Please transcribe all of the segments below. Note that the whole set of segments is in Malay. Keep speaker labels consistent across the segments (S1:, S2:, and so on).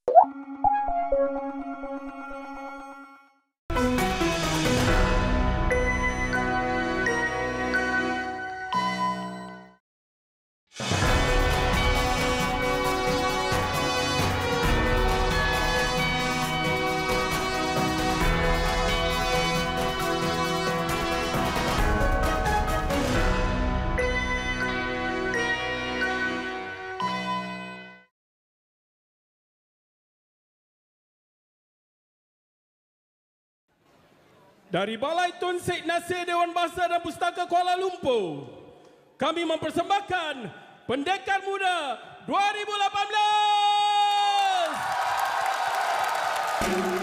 S1: Dari Balai Tun Syed Nasir Dewan Bahasa dan Pustaka Kuala Lumpur, kami mempersembahkan Pendekar Muda 2018.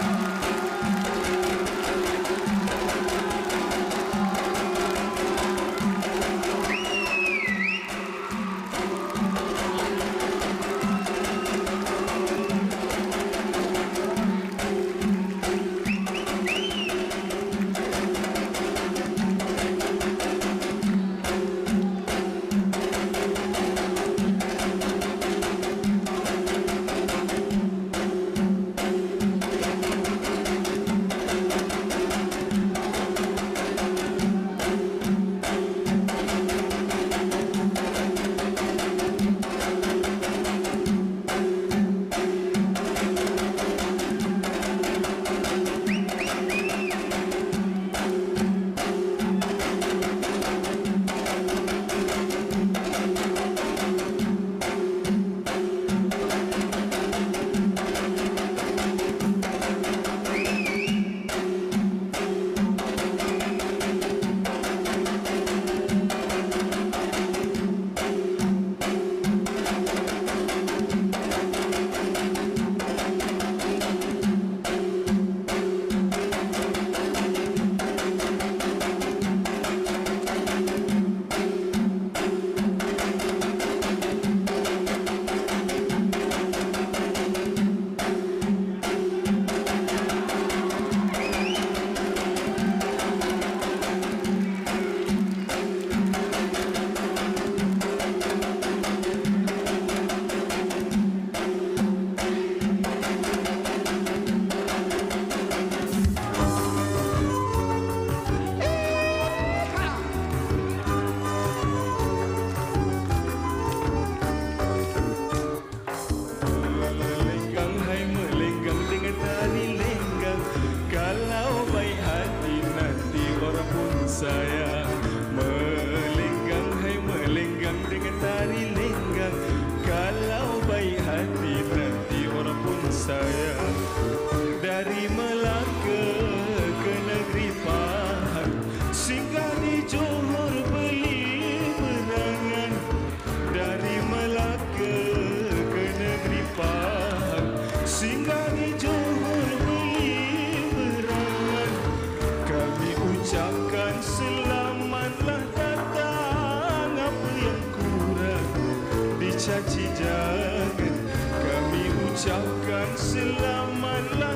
S2: caci jangan, kami ucapkan selamatlah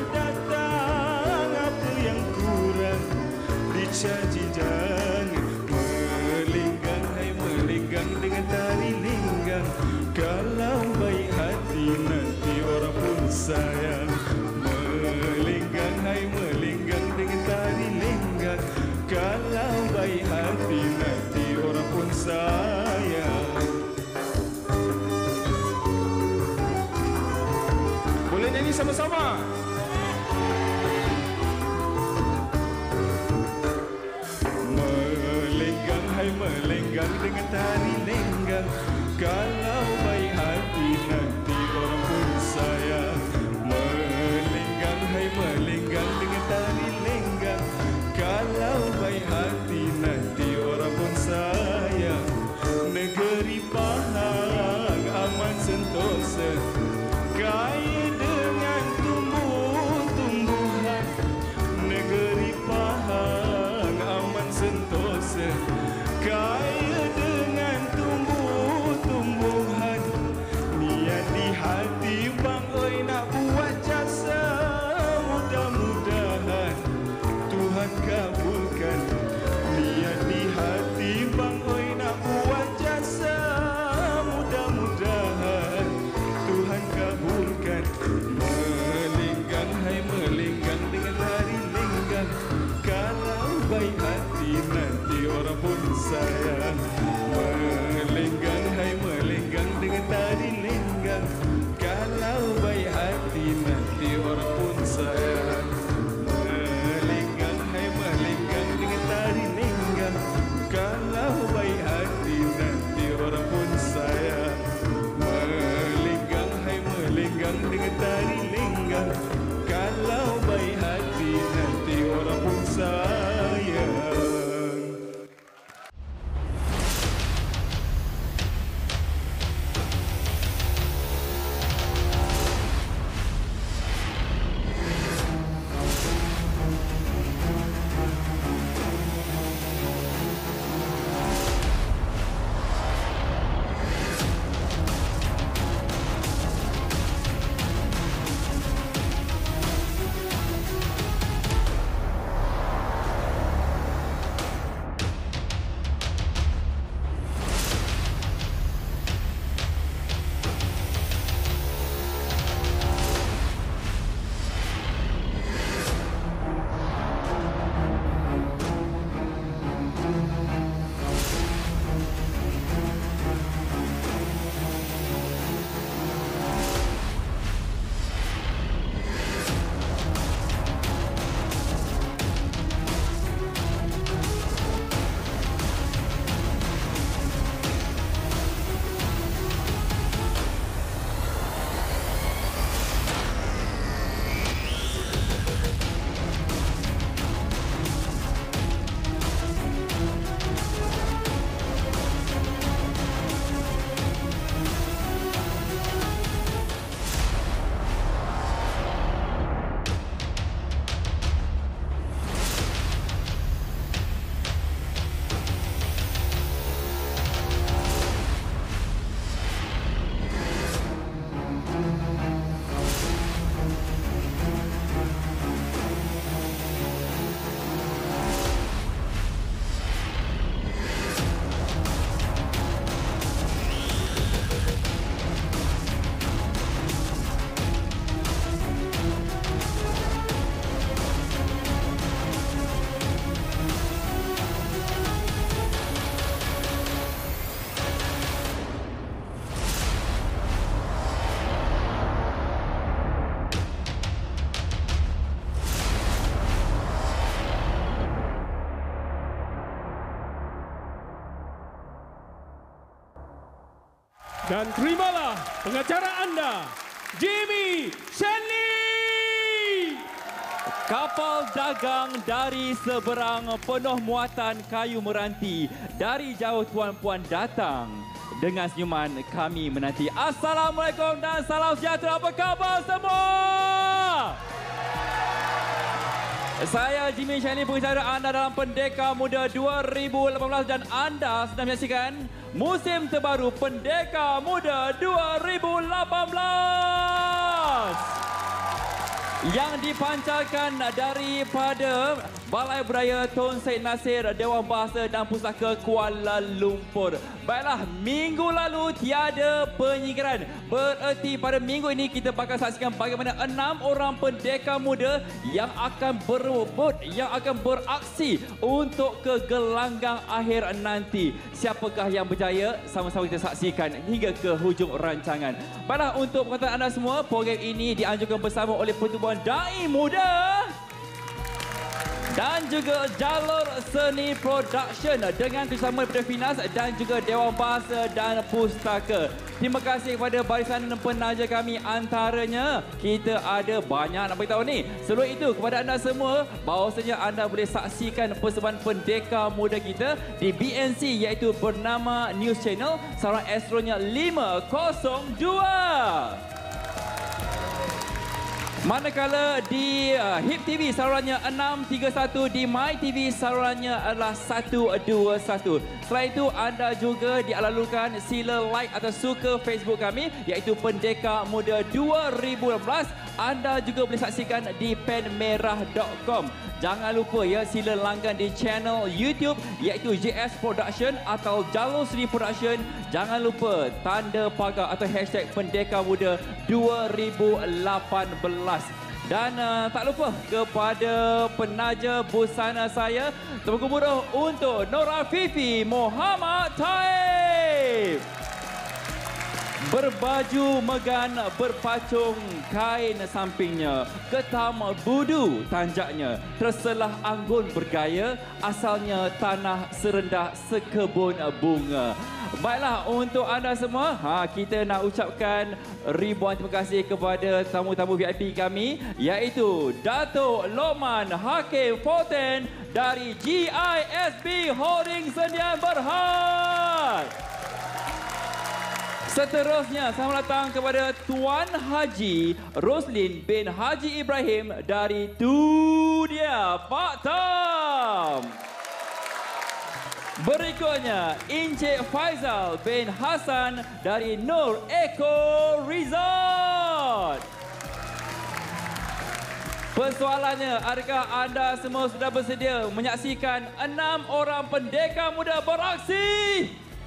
S2: datang. Apa yang kurang dicaci jangan, melinggang hai melinggang dengan tari linggang. Kalau baik hati nanti orang pun sayang. Melinggang hai melinggang dengan tari linggang. Kalau baik hati nanti orang pun sayang. Boleh nyanyi sama-sama? Melenggang hai melenggang dengan tari lenggang. Kalau baik hati nanti orang pun sayang. Melenggang hai melenggang dengan tari lenggang. Kalau baik hati nanti orang pun sayang. Negeri Pahang aman sentosa, kaya dengan tumbuh-tumbuhan. Negeri Pahang aman sentosa, kaya dengan tumbuh-tumbuhan. dengan tari lenggang. Kalau baik hati nanti orang pun sayang.
S1: Dan terimalah pengacara anda, Jimmy Shanley.
S3: Kapal dagang dari seberang penuh muatan kayu meranti. Dari jauh tuan-puan datang. Dengan senyuman kami menanti. Assalamualaikum dan salam sejahtera. Apa khabar semua? Saya Jimmy Shanley, pengacara anda dalam Pendeka Muda 2018 dan anda sedang menyaksikan musim terbaru Pendeka Muda 2018 yang dipancarkan daripada Balai Budaya Tun Syed Nasir, Dewan Bahasa dan Pustaka Kuala Lumpur. Baiklah, minggu lalu tiada penyingkiran. Bererti pada minggu ini kita bakal saksikan bagaimana 6 orang pendeka muda yang akan berebut, yang akan beraksi untuk ke gelanggang akhir nanti. Siapakah yang berjaya? Sama-sama kita saksikan hingga ke hujung rancangan. Baiklah, untuk pengetahuan anda semua, program ini dianjurkan bersama oleh Pertubuhan Dai Muda dan juga Jalur Seni Production dengan kerjasama daripada Finas dan juga Dewan Bahasa dan Pustaka. Terima kasih kepada barisan penaja kami, antaranya kita ada banyak nak beritahu ni. Sebelum itu, kepada anda semua, bahawasanya anda boleh saksikan persembahan pendeka muda kita di BNC iaitu bernama News Channel, saluran astronya 502. Manakala di HIP TV salurannya 631, di My TV salurannya adalah 121. Selain itu, anda juga dialalukan sila like atau suka Facebook kami iaitu Pendeka Muda 2018. Anda juga boleh saksikan di penmerah.com. Jangan lupa ya, sila langgan di channel YouTube iaitu JS Production atau Jalur Seni Production. Jangan lupa tanda pagar atau hashtag Pendeka Muda 2018. Dan tak lupa kepada penaja busana saya, tepuk gemuruh untuk Nora Fifi Muhammad Taib. Berbaju megan berpacung kain sampingnya, ketam budu tanjaknya, terselah anggun bergaya, asalnya tanah serendah sekebun bunga. Baiklah, untuk anda semua, kita nak ucapkan ribuan terima kasih kepada tamu-tamu VIP kami, iaitu Datuk Lokman Hakim Forten dari GISB Holding Sdn Bhd. Seterusnya, selamat datang kepada Tuan Haji Roslin bin Haji Ibrahim dari Tu Dia Pak Tam. Berikutnya, Encik Faizal bin Hassan dari Nur Eco Resort. Persoalannya, adakah anda semua sudah bersedia menyaksikan 6 orang pendekar muda beraksi?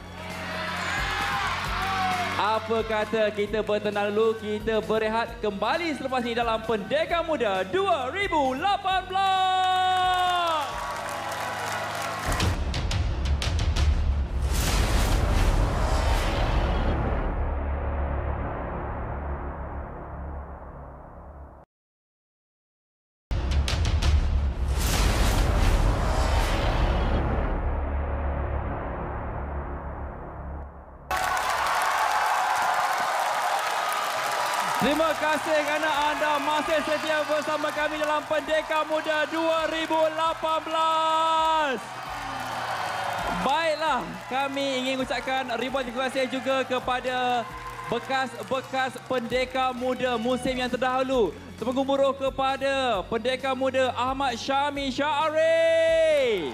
S3: Apa kata kita bertenang dulu, kita berehat kembali selepas ini dalam Pendekar Muda 2018. Terima kasih kerana anda masih setia bersama kami dalam Pendekar Muda 2018. Baiklah, kami ingin ucapkan ribuan terima kasih juga kepada bekas-bekas pendekar muda musim yang terdahulu. Tepuk gemuruh kepada pendekar muda Ahmad Syami Syahari,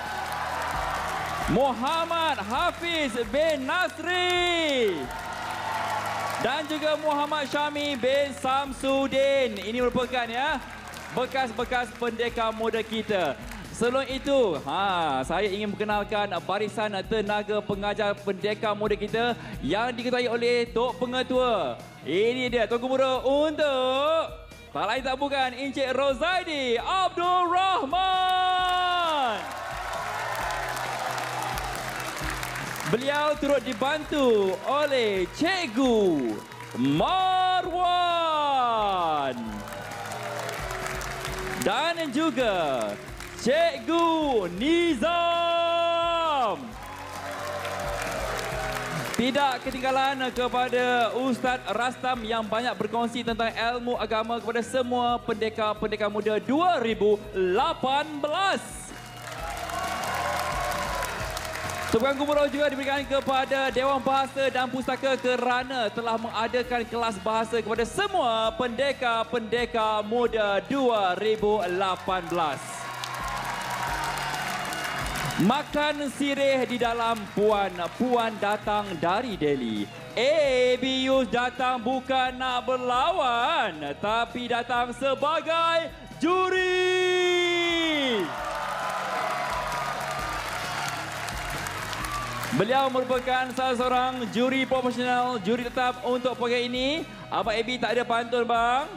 S3: Muhammad Hafiz bin Nasri, dan juga Muhammad Syami bin Samsudin. Ini merupakan bekas-bekas pendekar muda kita. Sebelum itu, saya ingin memperkenalkan barisan tenaga pengajar pendekar muda kita yang diketuai oleh Tok Pengetua. Ini dia, Tuan Gubernur untuk tak lain tak bukan Encik Rozaidi Abdul Rahman. Beliau turut dibantu oleh Cikgu Marwan dan juga Cikgu Nizam. Tidak ketinggalan kepada Ustaz Rastam yang banyak berkongsi tentang ilmu agama kepada semua pendekar-pendekar muda 2018. Tepukan gemuruh juga diberikan kepada Dewan Bahasa dan Pustaka kerana telah mengadakan kelas bahasa kepada semua pendekar-pendekar muda 2018. Makan sirih di dalam puan. Puan datang dari Delhi. ABU datang bukan nak berlawan, tapi datang sebagai juri. Beliau merupakan salah seorang juri profesional, juri tetap untuk program ini. Abang AB tak ada pantun, bang?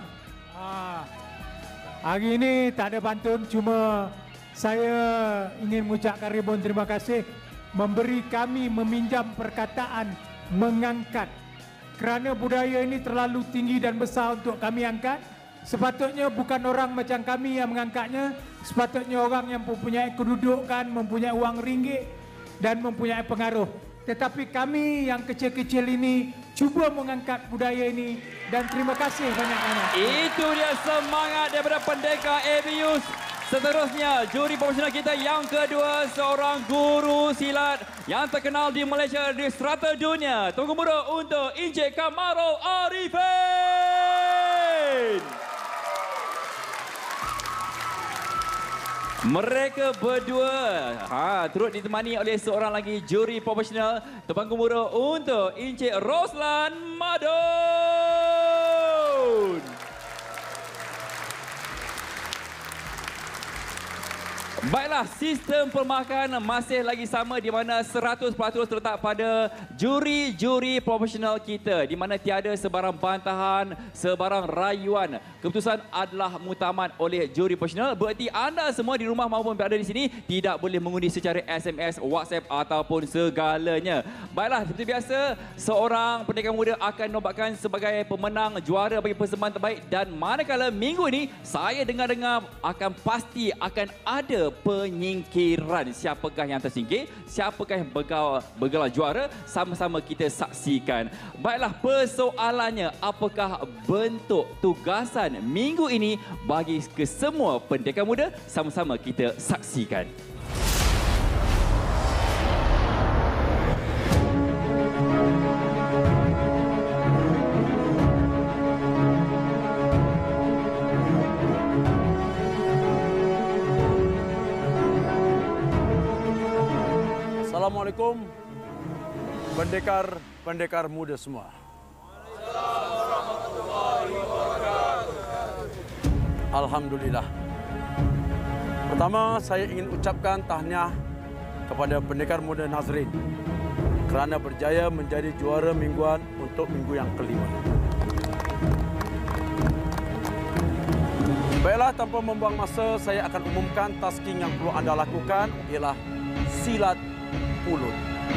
S4: Hari ini tak ada pantun, cuma saya ingin mengucapkan ribuan terima kasih memberi kami meminjam perkataan mengangkat. Kerana budaya ini terlalu tinggi dan besar untuk kami angkat. Sepatutnya bukan orang macam kami yang mengangkatnya. Sepatutnya orang yang mempunyai kedudukan, mempunyai wang ringgit dan mempunyai pengaruh. Tetapi kami yang kecil-kecil ini cuba mengangkat budaya ini dan terima kasih banyak-banyak.
S3: Itu dia semangat daripada pendekar ABU. Seterusnya, juri profesional kita yang kedua, seorang guru silat yang terkenal di Malaysia di strata dunia. Tunggu gemuruh untuk Encik Kamarul Arifin. Mereka berdua turut ditemani oleh seorang lagi juri profesional. Tepang gemuruh untuk Encik Roslan Madun. Baiklah, sistem permarkahan masih lagi sama di mana 100% terletak pada juri-juri profesional kita di mana tiada sebarang bantahan, sebarang rayuan. Keputusan adalah muktamad oleh juri profesional. Berarti anda semua di rumah maupun berada di sini tidak boleh mengundi secara SMS, WhatsApp ataupun segalanya. Baiklah, seperti biasa, seorang pendekar muda akan nobatkan sebagai pemenang juara bagi persembahan terbaik dan manakala minggu ini saya dengar-dengar akan pasti akan ada penyingkiran. Siapakah yang tersingkir? Siapakah yang bergelar juara? Sama-sama kita saksikan. Baiklah, persoalannya, apakah bentuk tugasan minggu ini bagi kesemua pendekar muda? Sama-sama kita saksikan.
S5: Assalamualaikum pendekar muda semua. Alhamdulillah. Pertama, saya ingin ucapkan tahniah kepada pendekar muda Nazrin kerana berjaya menjadi juara mingguan untuk minggu yang kelima. Baiklah, tanpa membuang masa, saya akan umumkan tasking yang perlu anda lakukan ialah silat pulut.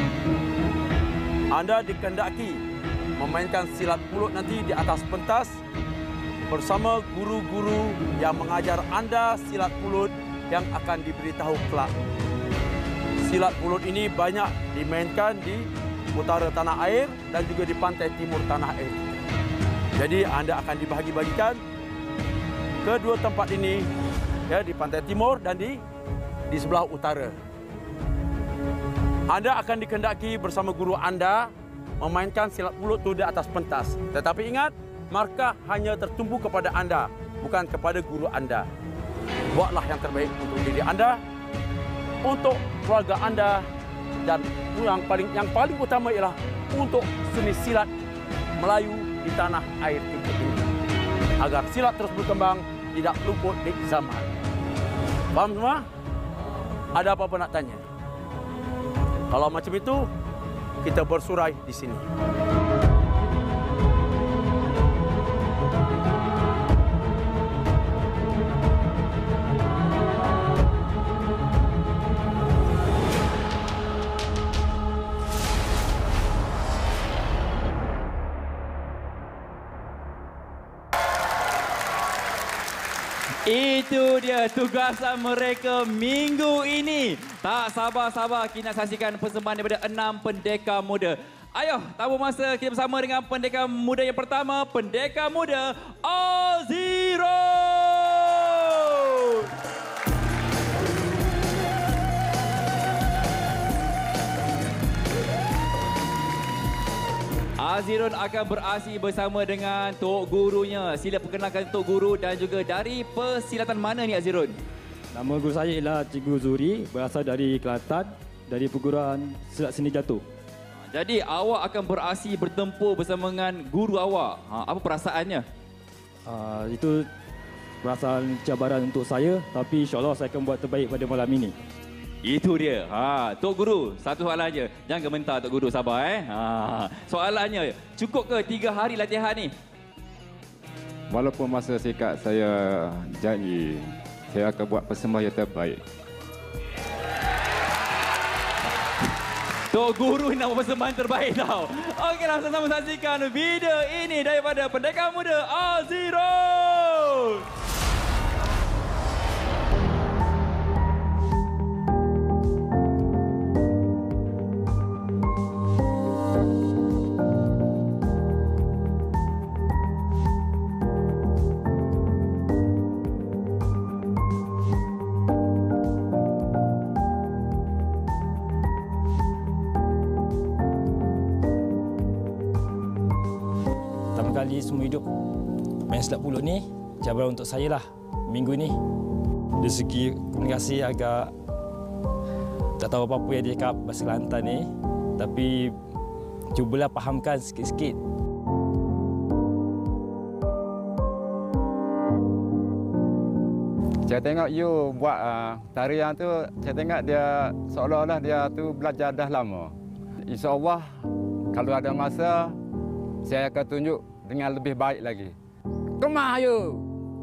S5: Anda dikehendaki memainkan silat pulut nanti di atas pentas bersama guru-guru yang mengajar anda silat pulut yang akan diberitahu kelak. Silat pulut ini banyak dimainkan di utara tanah air dan juga di pantai timur tanah air. Jadi anda akan dibahagi-bagikan kedua tempat ini, ya, di pantai timur dan di sebelah utara. Anda akan dikehendaki bersama guru anda memainkan silat pulut itu di atas pentas. Tetapi ingat, markah hanya tertumpu kepada anda, bukan kepada guru anda. Buatlah yang terbaik untuk diri anda, untuk keluarga anda, dan yang paling utama ialah untuk seni silat Melayu di tanah air kita ini. Agar silat terus berkembang, tidak luput di zaman. Faham semua? Ada apa-apa nak tanya? Kalau macam itu, kita bersurai di sini.
S3: Itu dia tugasan mereka minggu ini. Tak sabar-sabar kita nak saksikan persembahan daripada 6 pendekar muda. Ayo, tanpa masa kita bersama dengan pendekar muda yang pertama, pendekar muda Aziro. Azirun akan beraksi bersama dengan Tok Gurunya. Sila perkenalkan Tok Guru dan juga dari persilatan mana ni Azirun?
S6: Nama guru saya ialah Cikgu Zuri, berasal dari Kelantan, dari perguruan silat seni jatuh.
S3: Jadi awak akan beraksi bertempur bersama dengan guru awak. Apa perasaannya?
S6: Itu perasaan cabaran untuk saya, tapi insyaAllah saya akan buat terbaik pada malam ini.
S3: Itu dia. Tok Guru, satu soalan aja. Jangan gementar Tok Guru, sabar soalannya, cukup ke 3 hari latihan ni?
S7: Walaupun masa singkat, saya janji saya akan buat persembahan yang terbaik.
S3: Tok Guru nak buat persembahan terbaik tau. Okeylah, sama-sama saksikan video ini daripada pendekar muda Aziro.
S6: Kali semua hidup main silat pulut ni cabaran untuk saya lah minggu ni. Dari segi komunikasi agak tak tahu apa-apa yang dia cakap bahasa Kelantan ni, tapi cubalah fahamkan sikit-sikit.
S7: Saya tengok you buat tarian tu, saya tengok dia seolah-olah dia tu belajar dah lama. InsyaAllah kalau ada masa, saya akan tunjuk dengan lebih baik lagi. Kemah you!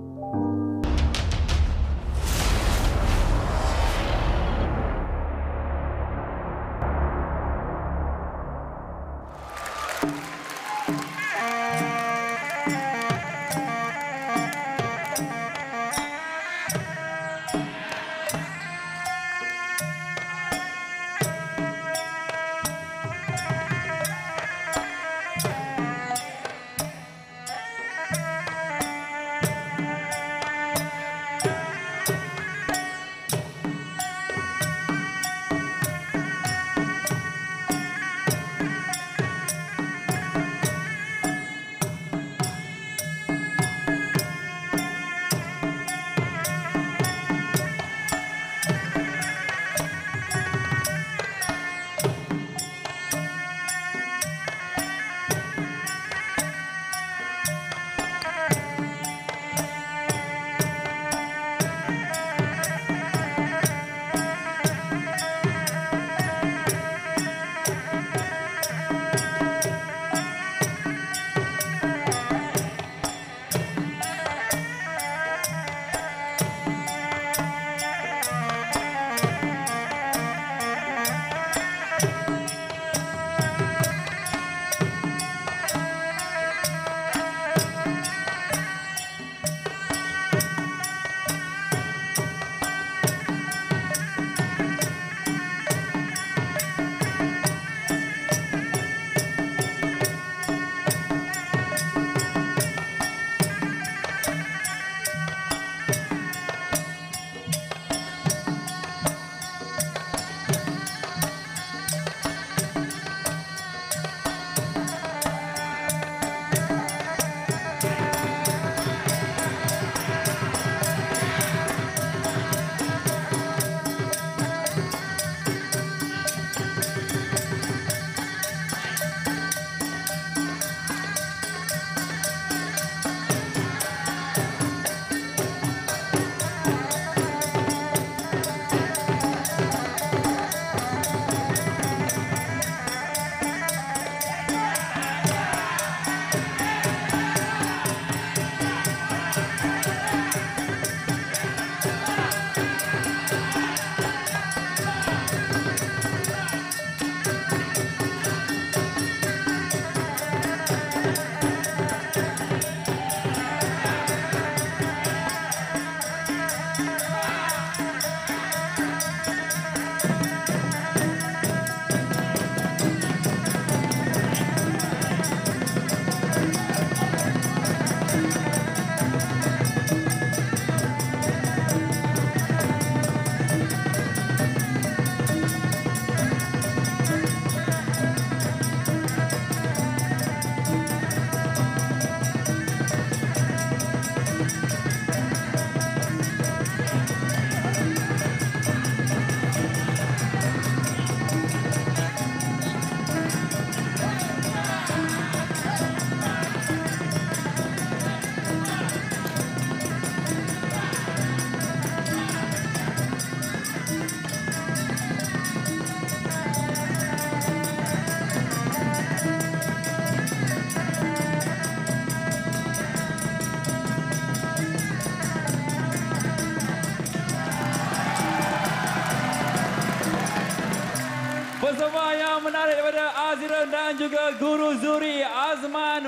S3: Bersama yang menarik daripada Azira dan juga Guru Zuri Azman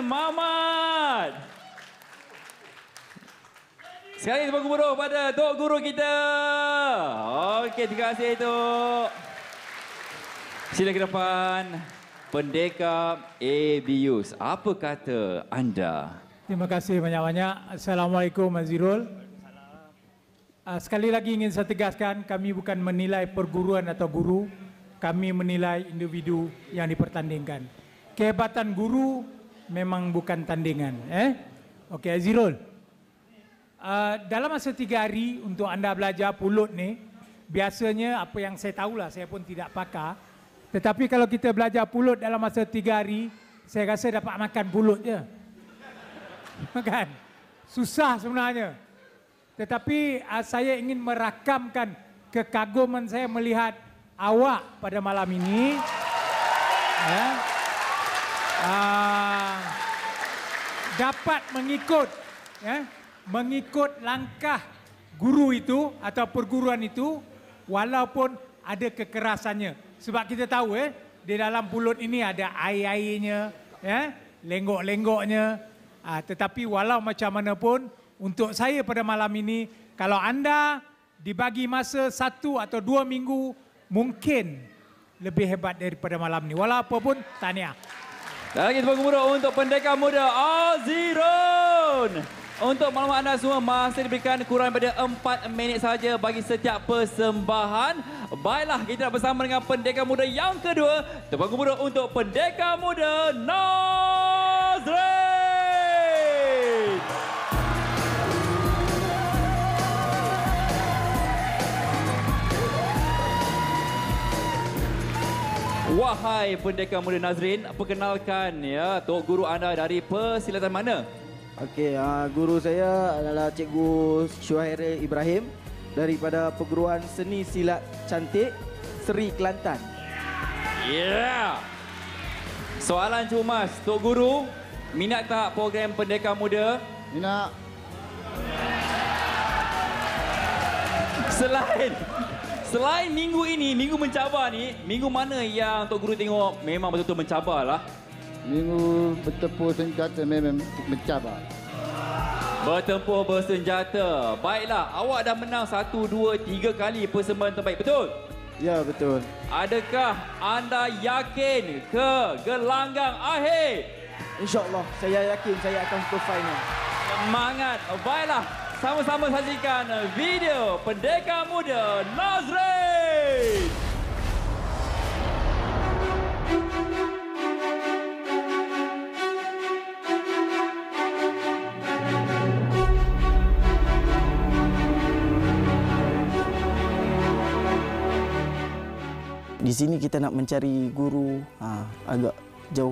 S3: Mamat. Sekali tepuk gemuruh pada Tok Guru kita. Okey, terima kasih Tok. Sila ke depan. Pendekar Abius. Apa kata anda?
S4: Terima kasih banyak-banyak. Assalamualaikum Azirul. Sekali lagi ingin saya tegaskan, kami bukan menilai perguruan atau guru. Kami menilai individu yang dipertandingkan. Kehebatan guru memang bukan tandingan. Okey Azirul. Dalam masa 3 hari untuk anda belajar pulut ni, biasanya apa yang saya tahulah, saya pun tidak pakar. Tetapi kalau kita belajar pulut dalam masa 3 hari, saya rasa dapat makan pulut je. Kan? Susah sebenarnya. Tetapi saya ingin merakamkan kekaguman saya melihat awak pada malam ini. Ya. Dapat mengikut langkah guru itu atau perguruan itu walaupun ada kekerasannya. Sebab kita tahu di dalam pulut ini ada air-airnya, lenggok-lenggoknya. Tetapi walau macam mana pun untuk saya pada malam ini, kalau anda dibagi masa 1 atau 2 minggu, mungkin lebih hebat daripada malam ini. Walaupun tahniah.
S3: Dan lagi tepuk gemuruh untuk pendekar muda Azirun. Untuk maklumat anda semua, masih diberikan kurang daripada 4 minit saja bagi setiap persembahan. Baiklah, kita bersama dengan pendekar muda yang kedua. Tepuk gemuruh untuk pendekar muda Nazrin. Wahai pendekar muda Nazrin, perkenalkan ya tok guru anda dari persilatan mana?
S8: Okey, guru saya adalah Cikgu Syuhairi Ibrahim daripada Perguruan Seni Silat Cantik Seri Kelantan.
S3: Yeah. Soalan cemas, tok guru, minat tak program pendekar muda?
S8: Minat.
S3: Selain minggu ini, minggu mencabar ni, minggu mana yang tok guru tengok memang betul-betul mencabar lah?
S8: Minggu bertempur senjata memang mencabar.
S3: Bertempur bersenjata. Baiklah, awak dah menang 1, 2, 3 kali persembahan terbaik, betul?
S8: Ya, betul.
S3: Adakah anda yakin ke gelanggang akhir?
S8: InsyaAllah, saya yakin saya akan ke final.
S3: Semangat. Baiklah, sama-sama saksikan video pendekar muda Nazrin.
S8: Di sini kita nak mencari guru agak jauh.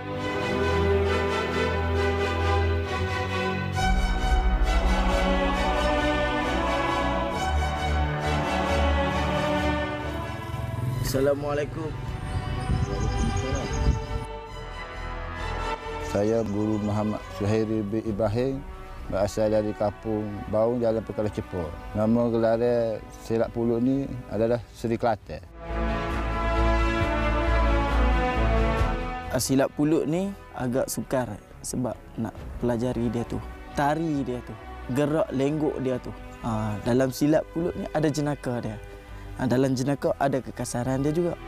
S8: Assalamualaikum.
S9: Saya Guru Muhammad Syuhairi Ibrahim, berasal dari Kampung Baung, Jalan Perkara Cepur. Nama gelaran silat pulut ni adalah Seri Kelantan.
S8: Silat pulut ni agak sukar sebab nak pelajari dia tu. Tari dia tu, gerak lenggok dia tu. Dalam silat pulut ni ada jenaka dia. Dalam jenaka ada kekasaran dia juga.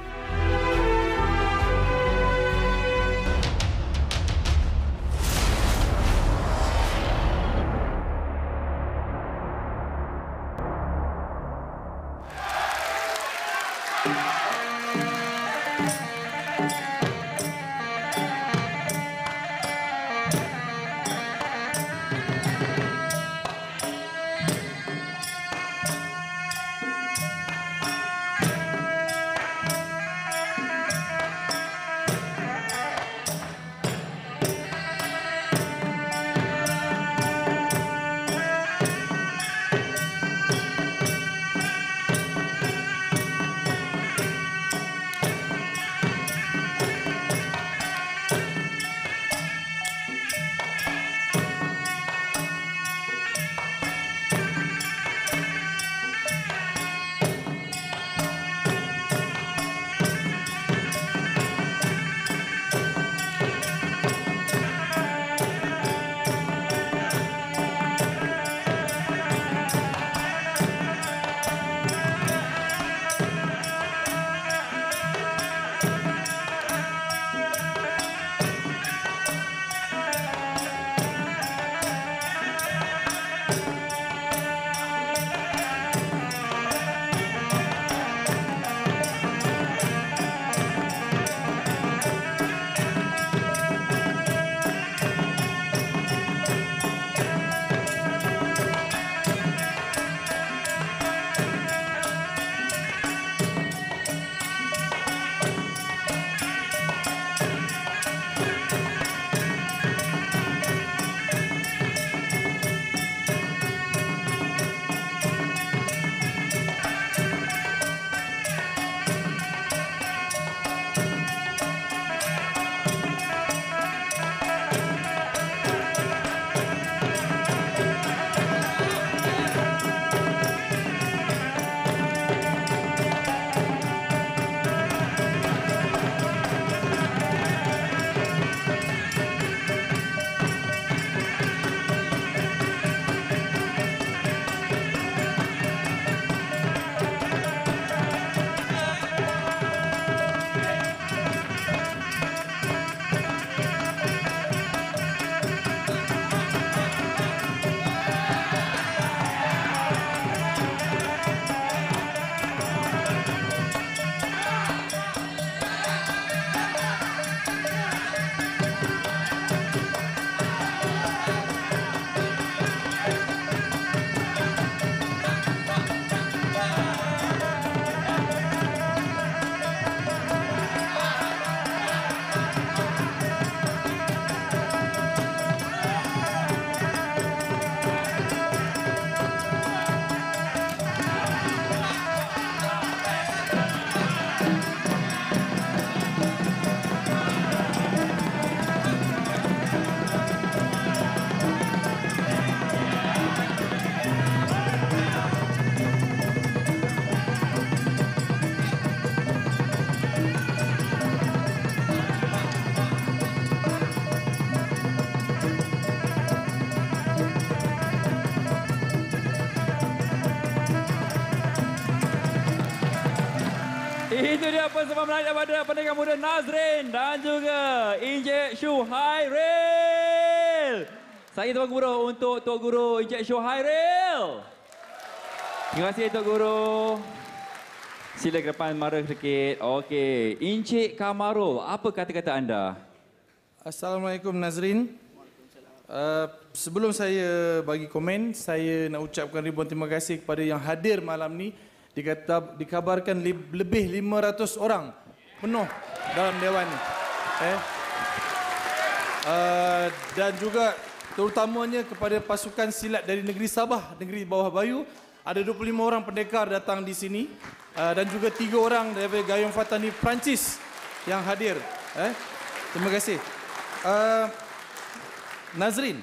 S3: dia persembahan menarik daripada pendekar muda Nazrin dan juga Encik Shu Hairil. Saya Tuan Guru untuk Tok Guru Encik Shu Hairil. Terima kasih Tok Guru. Sila ke depan mara sedikit. Okey, Encik Kamarul, apa kata-kata anda?
S10: Assalamualaikum Nazrin. Sebelum saya bagi komen, saya nak ucapkan ribuan terima kasih kepada yang hadir malam ni. Dikabarkan lebih 500 orang penuh dalam dewan ni. Dan juga terutamanya kepada pasukan silat dari negeri Sabah, negeri Bawah Bayu. Ada 25 orang pendekar datang di sini. Dan juga 3 orang dari Gayung Fatani Perancis yang hadir. Terima kasih. Nazrin,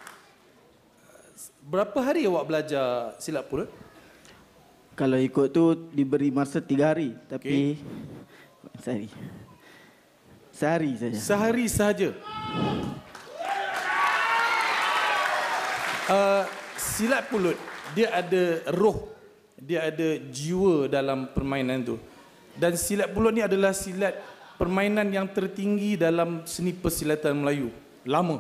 S10: berapa hari awak belajar silat pura?
S8: Kalau ikut tu diberi masa 3 hari, tapi sehari. Sehari saja.
S10: Sehari sahaja. Silat pulut, dia ada roh, dia ada jiwa dalam permainan tu. Dan silat pulut ni adalah silat permainan yang tertinggi dalam seni persilatan Melayu. Lama.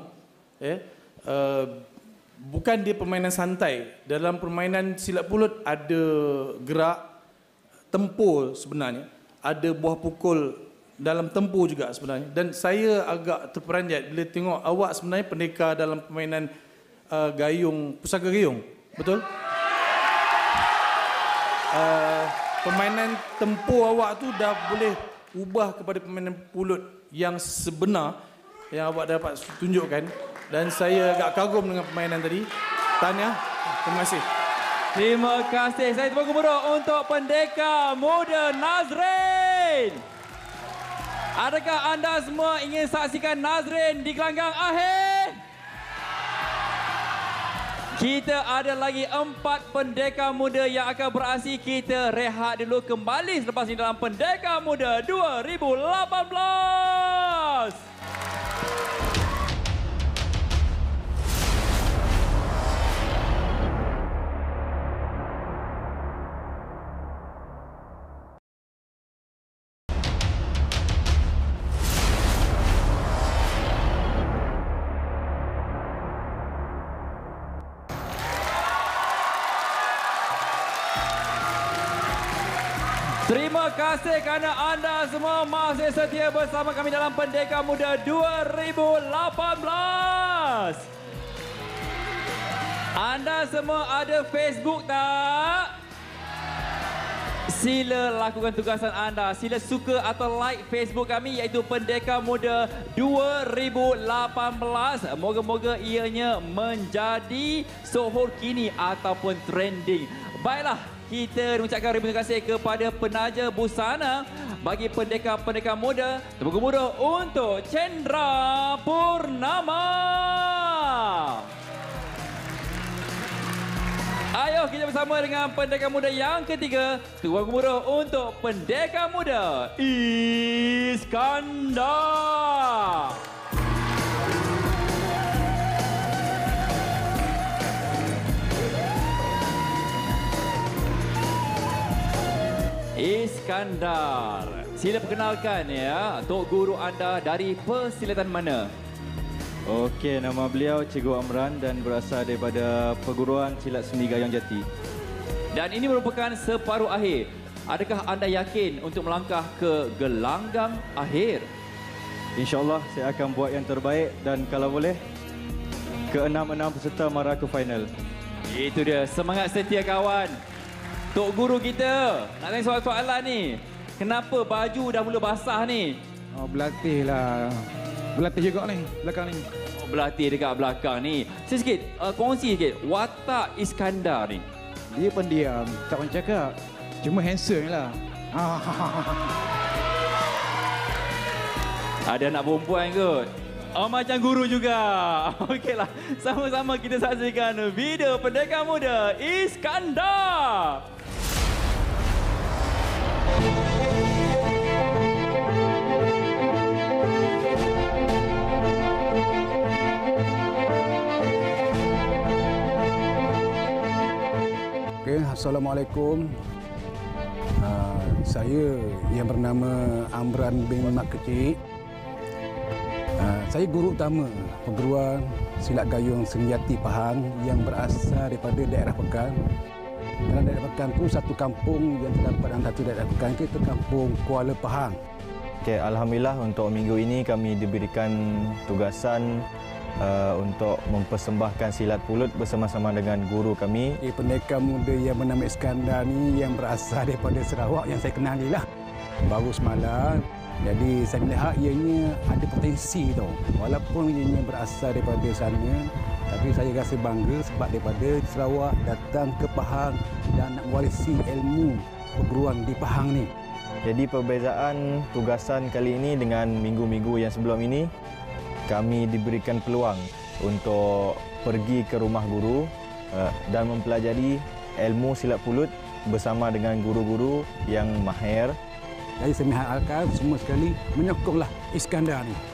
S10: Bukan dia permainan santai. Dalam permainan silat pulut ada gerak tempur sebenarnya. Ada buah pukul dalam tempur juga sebenarnya. Dan saya agak terperanjat bila tengok awak sebenarnya pendekar dalam permainan gayung, pusaka gayung. Betul? Permainan tempur awak tu dah boleh ubah kepada permainan pulut yang sebenar yang awak dapat tunjukkan. Dan saya agak kagum dengan permainan tadi. Tahniah. Terima kasih.
S3: Terima kasih. Saya tepuk gemuruh untuk pendekar muda Nazrin. Adakah anda semua ingin saksikan Nazrin di gelanggang akhir? Kita ada lagi 4 pendekar muda yang akan beraksi. Kita rehat dulu, kembali selepas ini dalam Pendekar Muda 2018. Terima kasih kerana anda semua masih setia bersama kami dalam Pendekar Muda 2018. Anda semua ada Facebook tak? Sila lakukan tugasan anda. Sila suka atau like Facebook kami iaitu Pendekar Muda 2018. Moga-moga ianya menjadi sohor kini ataupun trending. Baiklah. Kita mengucapkan terima kasih kepada penaja busana bagi pendekar-pendekar muda. Tepuk gemuruh untuk Chendra Purnama. Ayo kita bersama dengan pendekar muda yang ketiga. Tepuk gemuruh untuk pendekar muda Iskandar. Iskandar. Sila perkenalkan ya, Tok Guru anda dari persilatan mana?
S11: Okey, nama beliau Cikgu Amran dan berasal daripada Perguruan Silat Seni Gayung Jati.
S3: Dan ini merupakan separuh akhir. Adakah anda yakin untuk melangkah ke gelanggang akhir?
S11: InsyaAllah saya akan buat yang terbaik dan kalau boleh ke-6 peserta mara ke final.
S3: Itu dia, semangat setia kawan. Tok Guru kita, nak tanya soalan-soalan ni. Kenapa baju dah mula basah ni?
S12: Oh, berlatih lah. Berlatih juga ni, belakang ni.
S3: Oh, berlatih dekat belakang ni. Sikit, kongsi sikit, watak Iskandar ni.
S12: Dia pendiam, tak orang cakap. Cuma handsome lah.
S3: Ada anak perempuan kot. Oh, macam guru juga. Okeylah, sama-sama kita saksikan video Pendekar Muda Iskandar.
S12: Okay, Assalamualaikum. Saya yang bernama Amran bin Mak Kecik. Saya guru utama perguruan silat gayung Seni Jati Pahang yang berasal daripada daerah Pekan. Dalam daerah Pekan itu satu kampung yang terdapat dalam satu daerah Pekan itu kampung Kuala Pahang.
S11: Okay, Alhamdulillah untuk minggu ini kami diberikan tugasan untuk mempersembahkan silat pulut bersama-sama dengan guru kami.
S12: Pendekar muda yang bernama Iskandar ni yang berasal daripada Sarawak yang saya kenali lah. Baru semalam. Jadi saya melihat ianya ada potensi tau. Walaupun ianya berasal daripada sana, tapi saya rasa bangga sebab daripada Sarawak datang ke Pahang dan nak mewarisi ilmu perguruan di Pahang ni.
S11: Jadi perbezaan tugasan kali ini dengan minggu-minggu yang sebelum ini, kami diberikan peluang untuk pergi ke rumah guru dan mempelajari ilmu silat pulut bersama dengan guru-guru yang mahir.
S12: Jadi saya mengharapkan semua sekali menyokonglah Iskandar ni.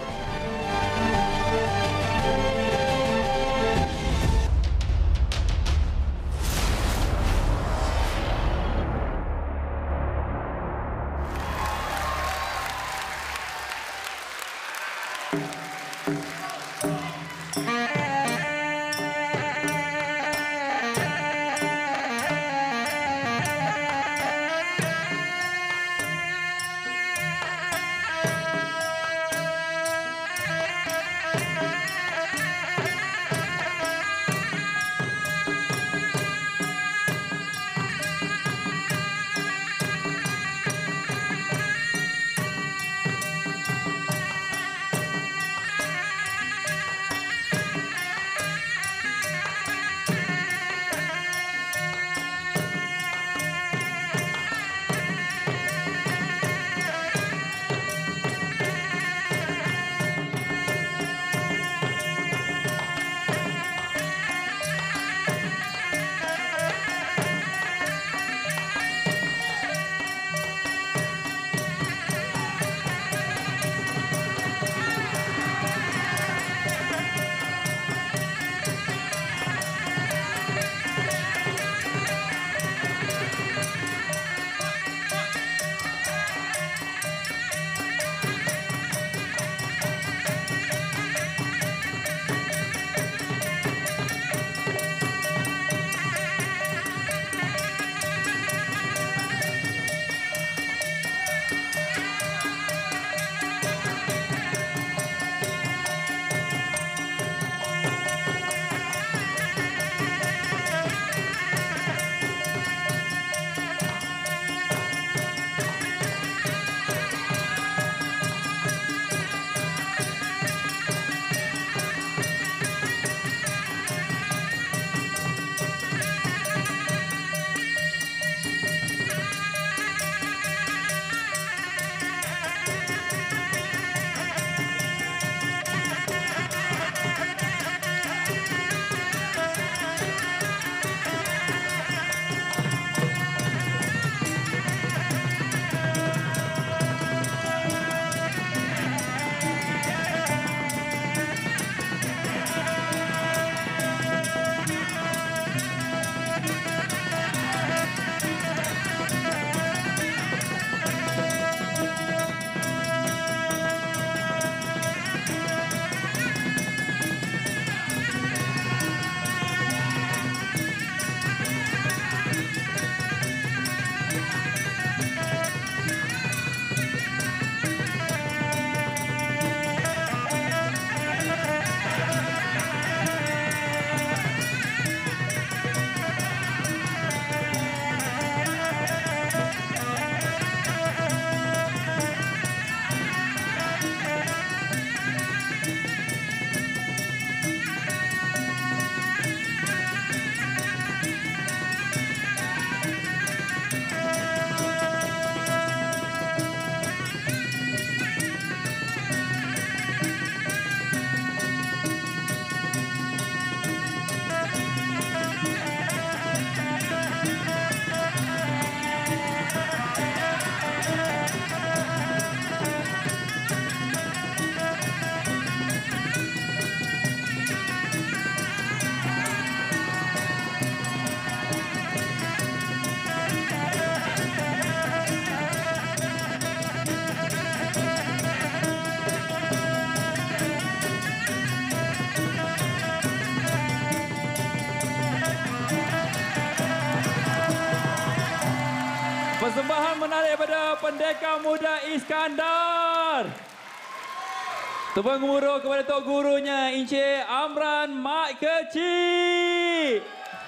S3: Pendekar Muda Iskandar. Tepuk gemuruh kepada tok gurunya Encik Amran Mat Kecil.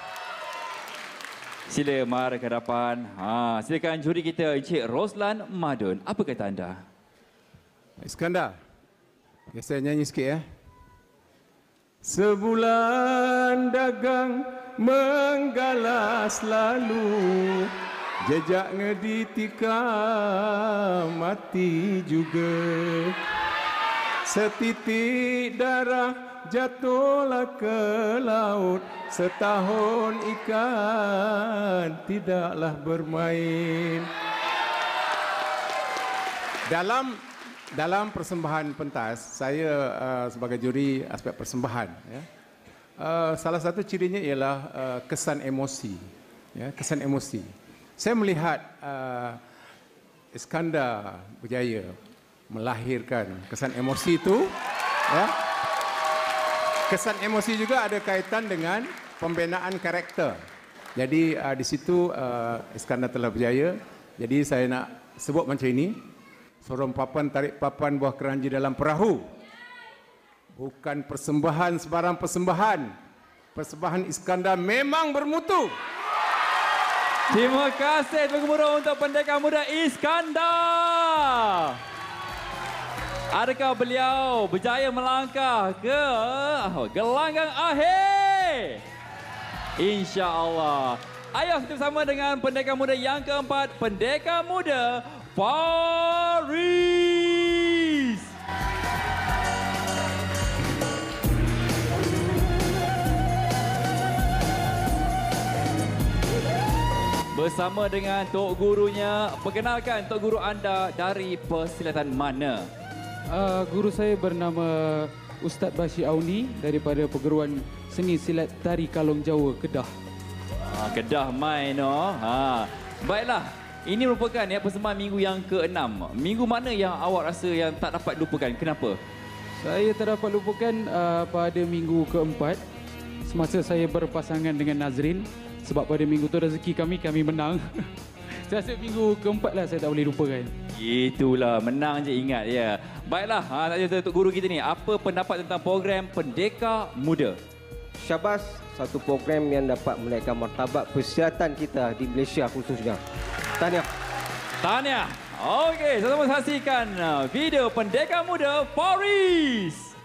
S3: Sila mara ke hadapan. Silakan juri kita Encik Roslan Madun. Apa kata anda?
S2: Iskandar. Ya, saya nyanyi sikit ya. Sebulan dagang menggala selalu, jejak ngeditika mati juga. Setitik darah jatuhlah ke laut, setahun ikan tidaklah bermain. Dalam persembahan pentas, saya sebagai juri aspek persembahan, ya, salah satu cirinya ialah kesan emosi. Ya, kesan emosi. Saya melihat Iskandar berjaya melahirkan kesan emosi itu. Ya. Kesan emosi juga ada kaitan dengan pembinaan karakter. Jadi di situ Iskandar telah berjaya. Jadi saya nak sebut macam ini. Sorong papan tarik papan buah keranji dalam perahu. Bukan persembahan sebarang persembahan. Persembahan Iskandar memang bermutu.
S3: Terima kasih bergemuruh untuk Pendekar Muda Iskandar. Adakah beliau berjaya melangkah ke gelanggang akhir? InsyaAllah. Ayo kita bersama dengan Pendekar Muda yang keempat, Pendekar Muda Faris. Bersama dengan tok gurunya, perkenalkan tok guru anda dari persilatan mana?
S13: Guru saya bernama Ustaz Bashir Auni daripada Perguruan Seni Silat Tari Kalong Jawa, Kedah.
S3: Kedah main Baiklah, ini merupakan persembahan minggu yang ke-6. Minggu mana yang awak rasa yang tak dapat lupakan? Kenapa?
S13: Saya tak dapat lupakan pada minggu ke-4 semasa saya berpasangan dengan Nazrin. Sebab pada minggu tu rezeki kami menang. Saya rasa minggu ke-4 lah saya tak boleh lupakan.
S3: Itulah, menang je ingat ya. Baiklah, tanya untuk guru kita ni, apa pendapat tentang program Pendekar Muda?
S14: Syabas, satu program yang dapat menaikkan martabat persilatan kita di Malaysia khususnya. Tahniah.
S3: Tahniah. Okey, sama-sama saksikan video Pendekar Muda Faris.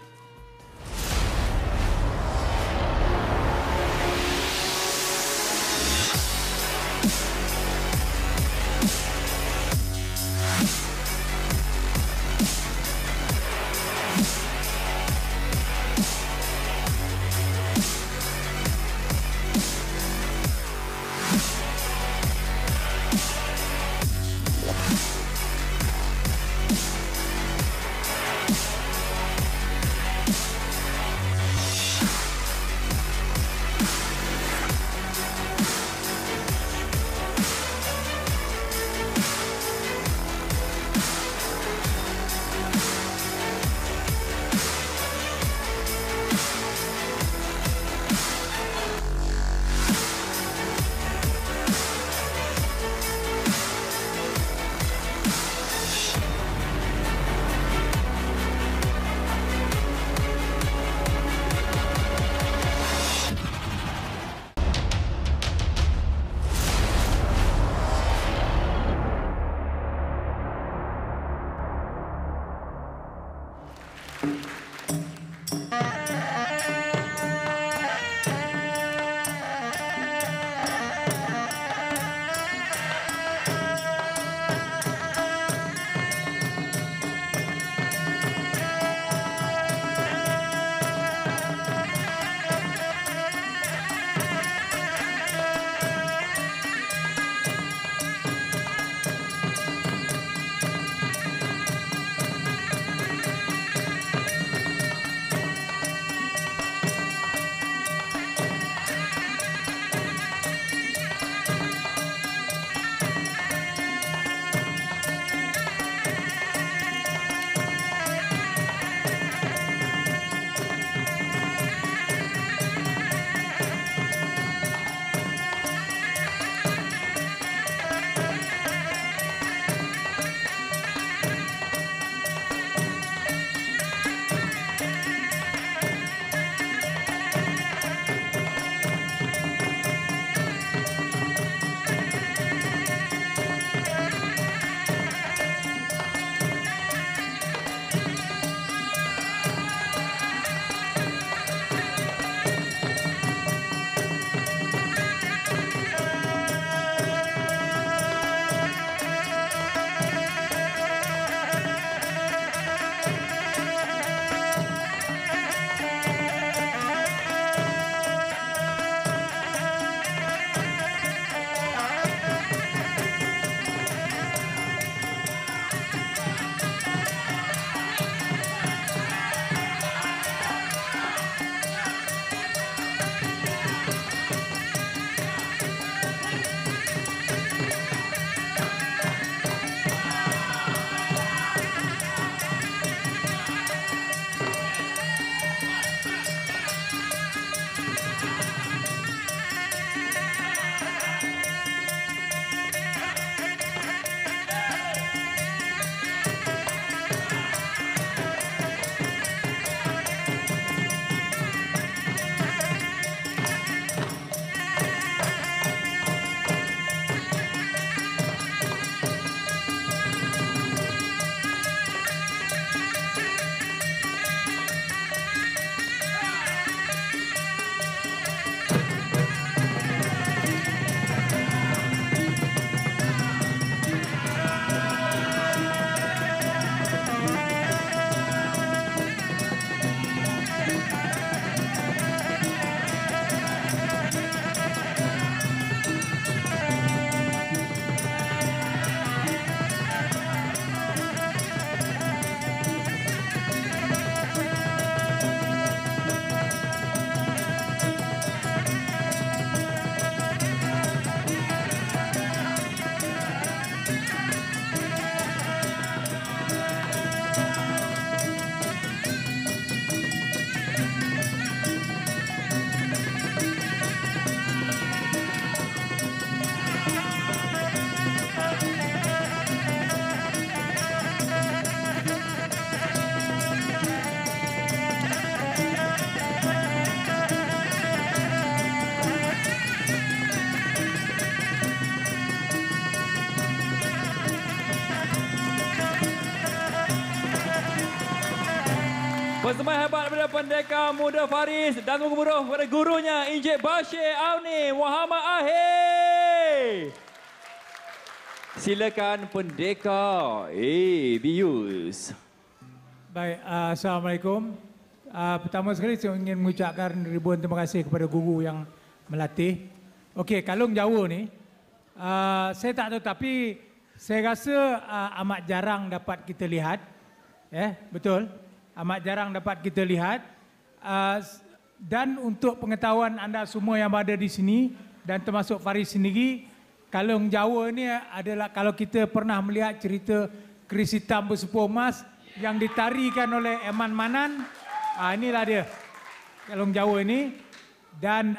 S3: Pendekar Muda Faris dan mengemuruh kepada gurunya Encik Bashir Auni Muhammad Ahir. Silakan Pendekar Bius.
S4: Baik, Assalamualaikum. Pertama sekali saya ingin mengucapkan ribuan terima kasih kepada guru yang melatih. Okey, kalung Jawa ni, saya tak tahu tapi saya rasa amat jarang dapat kita lihat. Betul? Amat jarang dapat kita lihat. Dan untuk pengetahuan anda semua yang berada di sini dan termasuk Faris sendiri, kalung Jawa ni adalah kalau kita pernah melihat cerita keris hitam bersepuluh emas yang ditarikan oleh Eman Manan, inilah dia kalung Jawa ini. Dan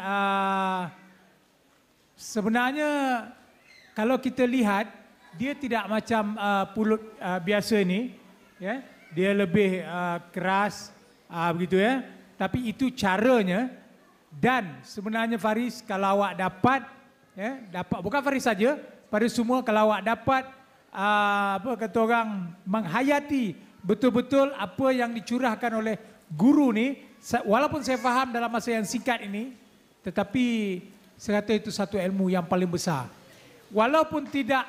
S4: sebenarnya kalau kita lihat dia tidak macam pulut biasa ni, dia lebih keras begitu ya. Tapi itu caranya. Dan sebenarnya Faris, kalau awak dapat bukan Faris saja, pada semua kalau awak dapat apa kata orang menghayati betul-betul apa yang dicurahkan oleh guru ni, walaupun saya faham dalam masa yang singkat ini, tetapi saya kata itu satu ilmu yang paling besar. Walaupun tidak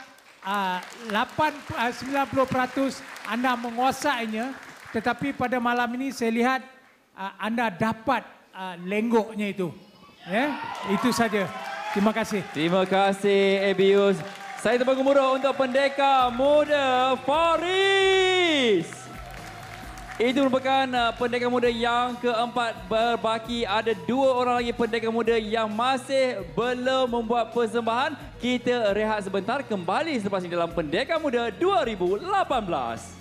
S4: 90% anda menguasainya, tetapi pada malam ini saya lihat anda dapat lenggoknya itu. Itu saja. Terima kasih.
S3: Terima kasih Bius. Saya tepuk gemuruh untuk Pendekar Muda Faris. Itu merupakan pendekar muda yang keempat. Berbaki ada 2 orang lagi pendekar muda yang masih belum membuat persembahan. Kita rehat sebentar, kembali selepas ini dalam Pendekar Muda 2018.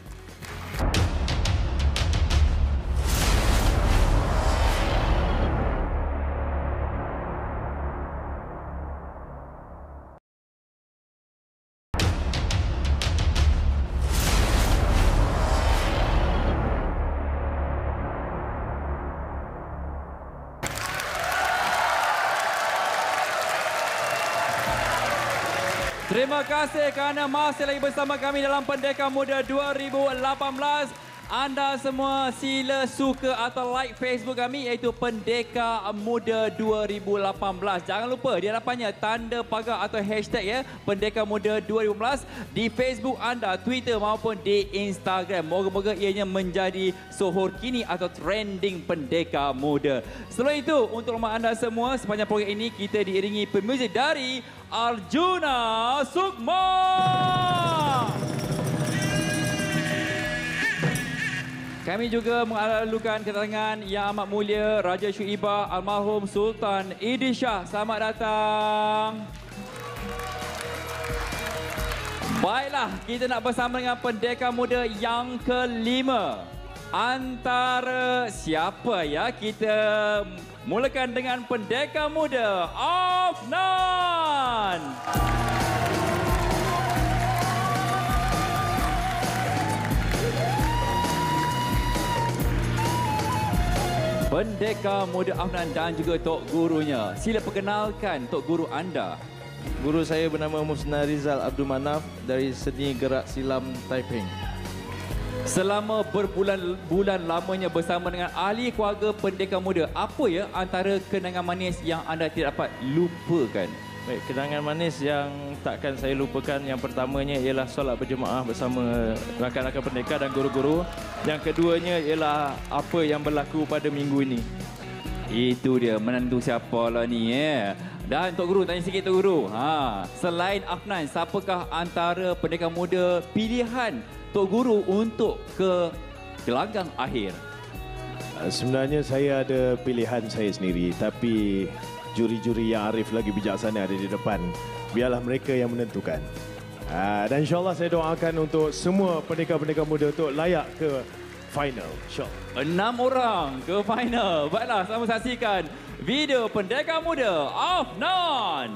S3: Terima kasih kerana masih lagi bersama kami dalam Pendekar Muda 2018. Anda semua sila suka atau like Facebook kami iaitu Pendekar Muda 2018. Jangan lupa di hadapannya tanda pagar atau hashtag ya, Pendekar Muda 2018 di Facebook anda, Twitter maupun di Instagram. Moga-moga ianya menjadi sohor kini atau trending Pendekar Muda. Selain itu, untuk rumah anda semua, sepanjang program ini kita diiringi pemuzik dari Arjuna Sukma. Kami juga mengalu-alukan kedatangan yang amat mulia Raja Syuibah Almarhum Sultan Idris Shah. Selamat datang. Baiklah, kita nak bersama dengan pendekar muda yang kelima. Antara siapa ya? Kita mulakan dengan pendekar muda Afnan. Pendekar muda Afnan dan juga Tok Gurunya. Sila perkenalkan Tok Guru anda.
S15: Guru saya bernama Musna Rizal Abdul Manaf dari Seni Gerak Silam Taiping.
S3: Selama berbulan-bulan lamanya bersama dengan ahli keluarga pendekar muda, apa ya antara kenangan manis yang anda tidak dapat lupakan?
S15: Baik, kenangan manis yang takkan saya lupakan, yang pertamanya ialah solat berjemaah bersama rakan-rakan pendekar dan guru-guru. Yang keduanya ialah apa yang berlaku pada minggu ini.
S3: Itu dia, menentu siapalah ni ya. Dan Tok Guru, tanya sikit Tok Guru. Selain Afnan, siapakah antara pendekar muda pilihan Tok Guru untuk ke gelanggang akhir?
S16: Sebenarnya saya ada pilihan saya sendiri, tapi juri-juri yang arif lagi bijaksana ada di depan. Biarlah mereka yang menentukan. Dan insyaAllah saya doakan untuk semua pendekar-pendekar muda untuk layak ke final. InsyaAllah.
S3: 6 orang ke final. Baiklah, sama saksikan video pendekar muda Afnan.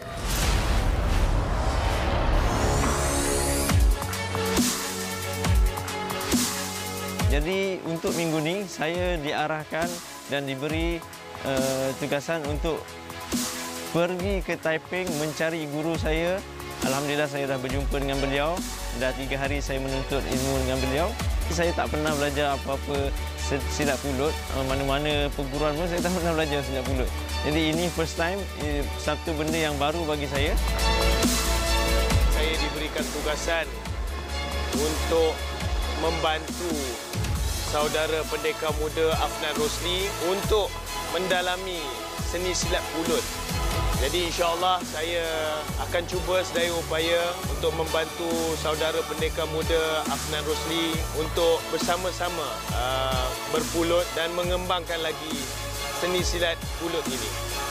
S17: Jadi untuk minggu ni saya diarahkan dan diberi tugasan untuk pergi ke Taiping mencari guru saya. Alhamdulillah saya dah berjumpa dengan beliau. Dah 3 hari saya menuntut ilmu dengan beliau. Saya tak pernah belajar apa-apa silat pulut. Mana-mana perguruan pun saya tak pernah belajar silat pulut. Jadi ini first time, satu benda yang baru bagi saya.
S18: Saya diberikan tugasan untuk membantu saudara pendekar muda Afnan Rosli untuk mendalami seni silat pulut. Jadi insya-Allah saya akan cuba sedaya upaya untuk membantu saudara pendekar muda Afnan Rosli untuk bersama-sama berpulut dan mengembangkan lagi seni silat pulut ini.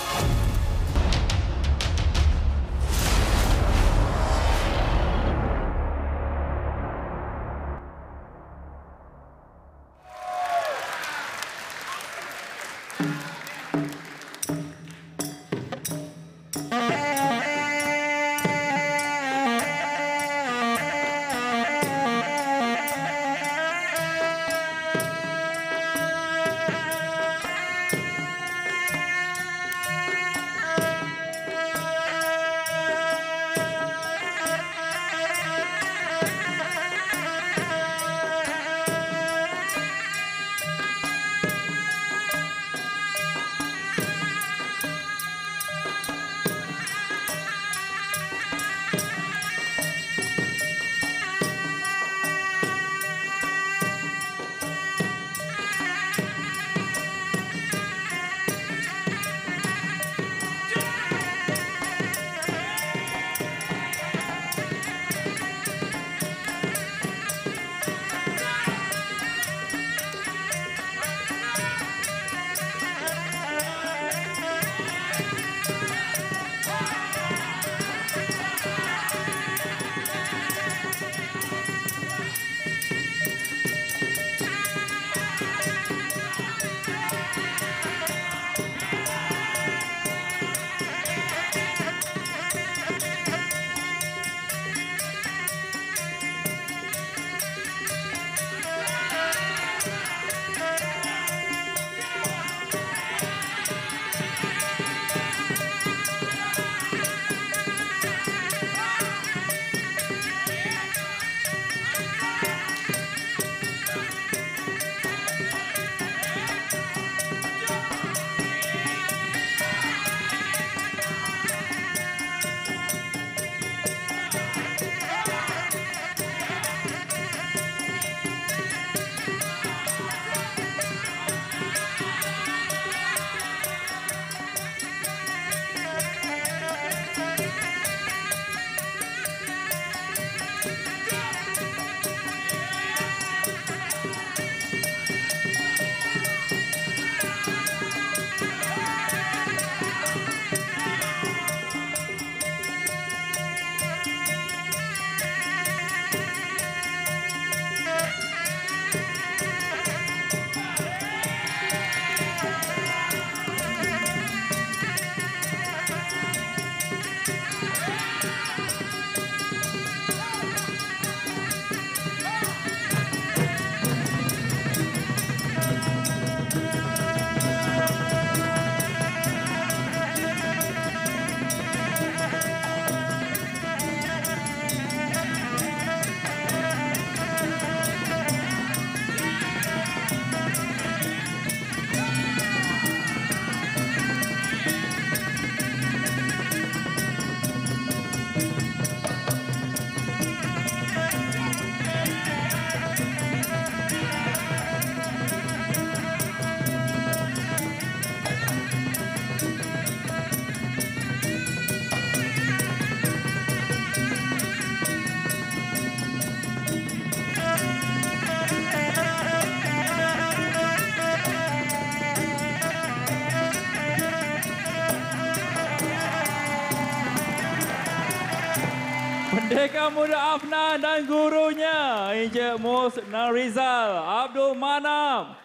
S3: Pendekar muda Afnan dan gurunya Encik Mus Narizal Abdul Manam.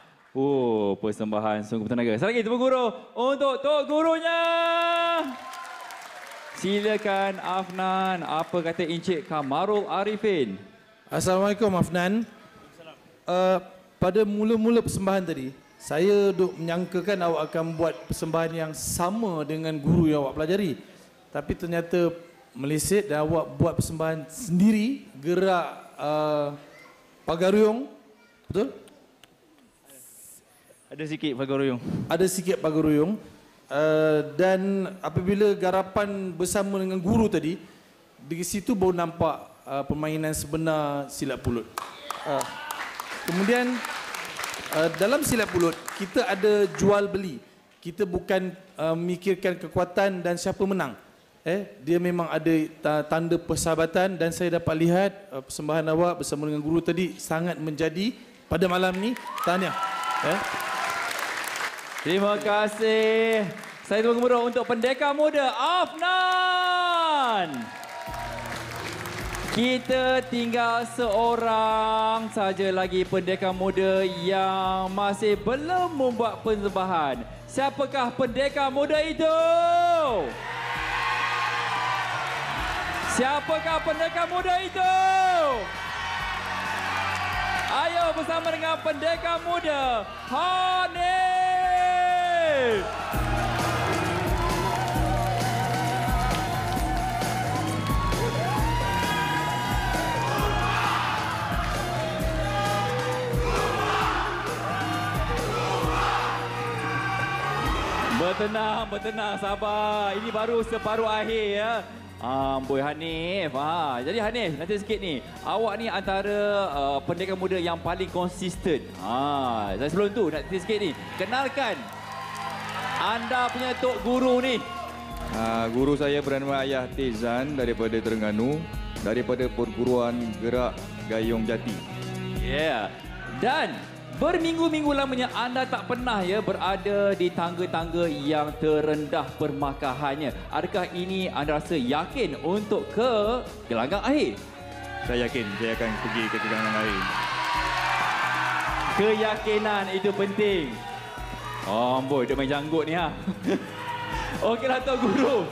S3: Persembahan sungguh bertenaga. Sekali lagi tepuk guru untuk tok gurunya. Silakan Afnan, apa kata Encik Kamarul Arifin?
S10: Assalamualaikum Afnan. Pada mula-mula persembahan tadi, saya duk menyangkakan awak akan buat persembahan yang sama dengan guru yang awak pelajari. Tapi ternyata meleset dan awak buat persembahan sendiri, gerak pagaruyung, betul?
S15: Ada sikit pagaruyung.
S10: Ada sikit pagaruyung. Dan apabila garapan bersama dengan guru tadi, di situ baru nampak permainan sebenar silat pulut. Kemudian dalam silat pulut kita ada jual beli. Kita bukan memikirkan kekuatan dan siapa menang. Dia memang ada tanda persahabatan dan saya dapat lihat persembahan awak bersama dengan guru tadi sangat menjadi pada malam ni. Tahniah.
S3: Terima kasih. Saya tunggu gemuruh untuk pendekar muda Afnan. Kita tinggal seorang saja lagi pendekar muda yang masih belum membuat persembahan. Siapakah pendekar muda itu? Siapakah pendekar muda itu? Ayo bersama dengan pendekar muda Hanif. Bertenang, sabar. Ini baru separuh akhir ya. Boy Hanif. Jadi Hanif, nanti sikit ni. Awak ni antara pendekar muda yang paling konsisten. Saya sebelum tu, nanti sikit ni. Kenalkan anda punya tok guru ni.
S19: Guru saya bernama Ayah Tizan daripada Terengganu, daripada Perguruan Gerak Gayung Jati.
S3: Ya. Dan berminggu-minggu lamanya anda tak pernah ya berada di tangga-tangga yang terendah permakahannya. Adakah ini anda rasa yakin untuk ke gelanggang akhir?
S19: Saya yakin saya akan pergi ke gelanggang akhir.
S3: Keyakinan itu penting. Boy, dia main janggut ni ha. Okeylah Tok Guru.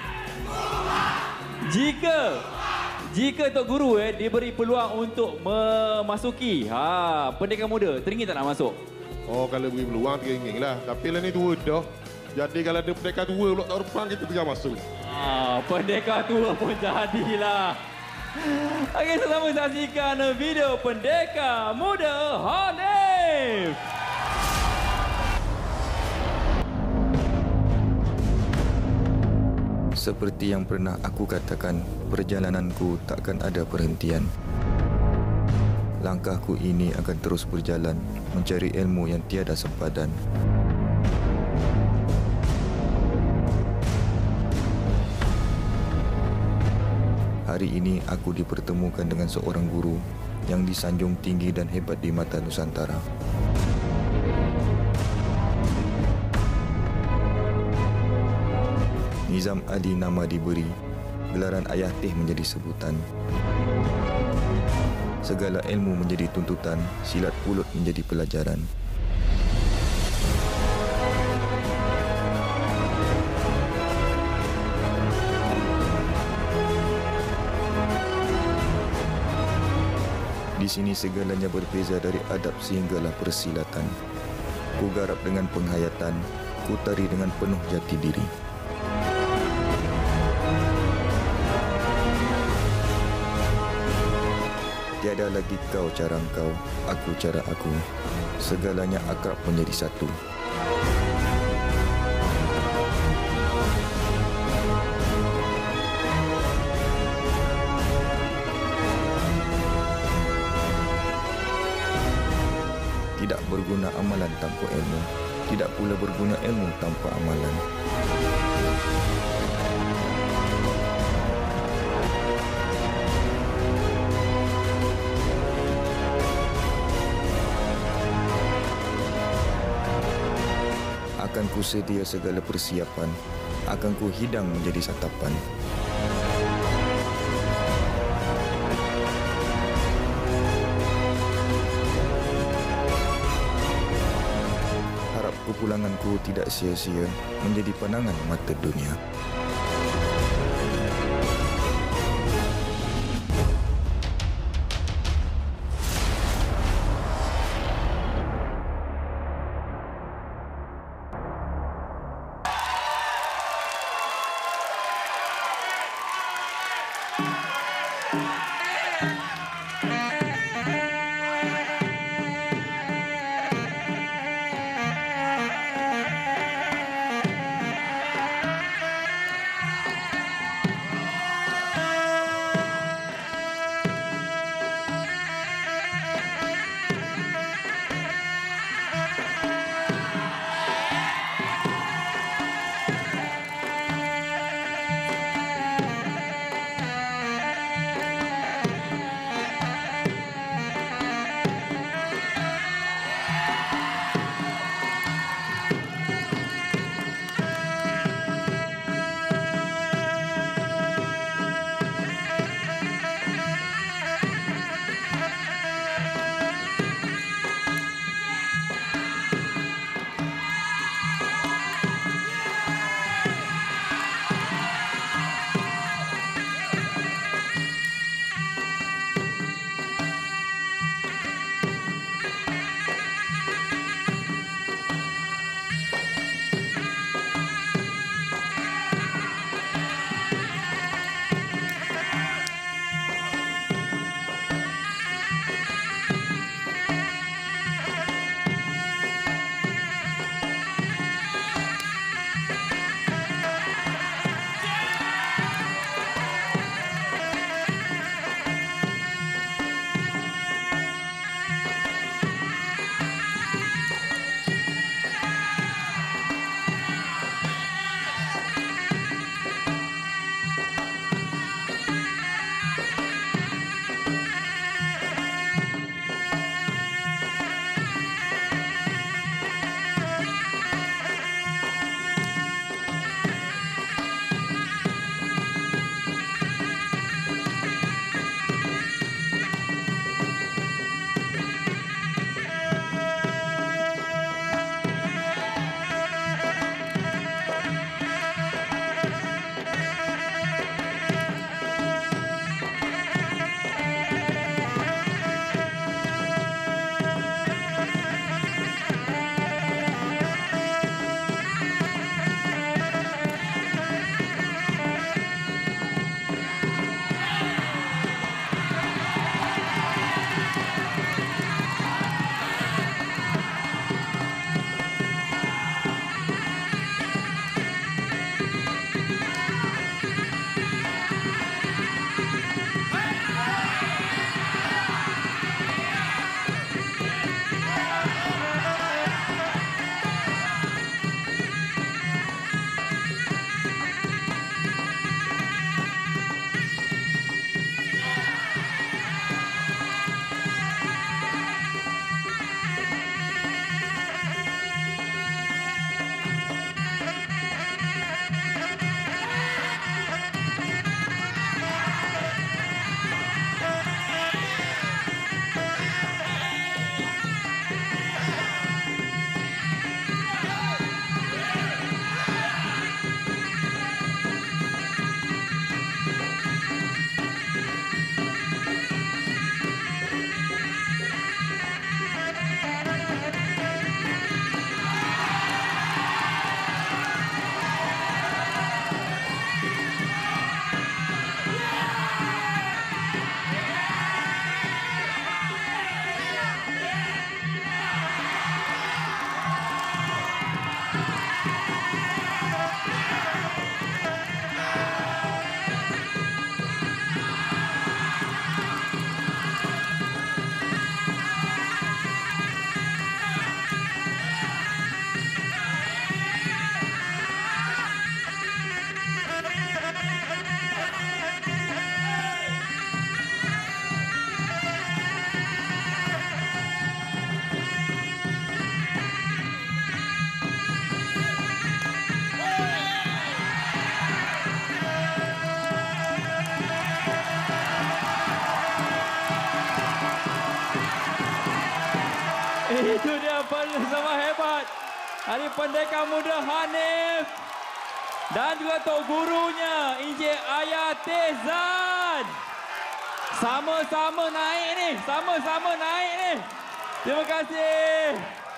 S3: Jika Tok Guru diberi peluang untuk memasuki pendekar muda, teringin tak nak masuk?
S20: Kalau beri peluang teringin lah. Tapi lah ni tua dah. Jadi kalau ada pendekar tua pula tak depan kita tengah masuk.
S3: Pendekar tua pun jadilah. Okey, sama saksikan video pendekar muda Hanif.
S21: Seperti yang pernah aku katakan, perjalananku takkan ada perhentian. Langkahku ini akan terus berjalan, mencari ilmu yang tiada sempadan. Hari ini aku dipertemukan dengan seorang guru yang disanjung tinggi dan hebat di mata Nusantara. Nizam Ali nama diberi, gelaran Ayah Teh menjadi sebutan. Segala ilmu menjadi tuntutan, silat pulut menjadi pelajaran. Di sini segalanya berbeza dari adab sehinggalah persilatan. Ku garap dengan penghayatan, ku tari dengan penuh jati diri. Tiada lagi kau cara kau, aku cara aku. Segalanya akrab menjadi satu. Tidak berguna amalan tanpa ilmu. Tidak pula berguna ilmu tanpa amalan. Akan ku sedia segala persiapan, akan ku hidang menjadi santapan. Harap kepulanganku tidak sia-sia, menjadi pandangan mata dunia.
S3: bersama hebat dari Pendekar Muda Hanif dan juga tok gurunya Encik Ayah Tezan. Sama-sama naik ni, sama-sama naik ni. Terima kasih.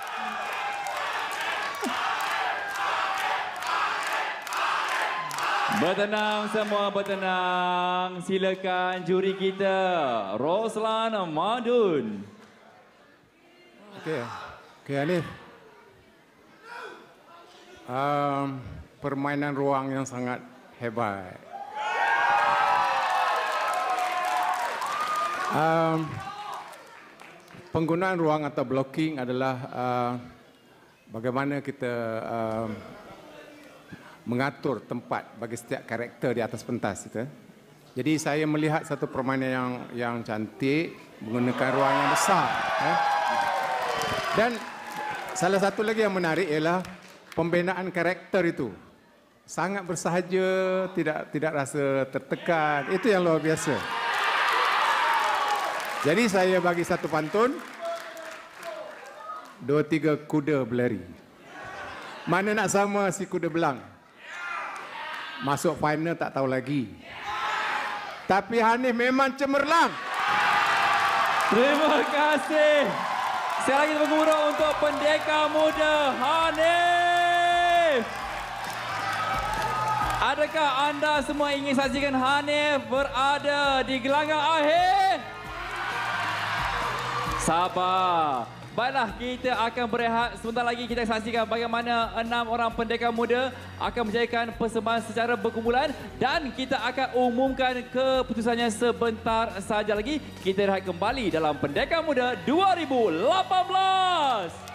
S3: Bertenang semua, bertenang. Silakan juri kita, Roslan Madun.
S2: Okey, Hanif. Permainan ruang yang sangat hebat. Penggunaan ruang atau blocking adalah bagaimana kita mengatur tempat bagi setiap karakter di atas pentas kita. Jadi saya melihat satu permainan yang cantik menggunakan ruang yang besar. Dan salah satu lagi yang menarik ialah pembinaan karakter itu. Sangat bersahaja, tidak rasa tertekan. Itu yang luar biasa. Jadi saya bagi satu pantun. 2-3 kuda berlari. Mana nak sama si kuda belang? Masuk final tak tahu lagi. Tapi Hanif memang cemerlang.
S3: Terima kasih. Sekali lagi bergurau untuk Pendekar Muda Hanif. Adakah anda semua ingin saksikan Hanif berada di gelanggang akhir? Sabar. Baiklah, kita akan berehat. Sebentar lagi kita saksikan bagaimana 6 orang pendekar muda akan menjadikan persembahan secara berkumpulan dan kita akan umumkan keputusannya sebentar saja lagi. Kita rehat kembali dalam Pendekar Muda 2018.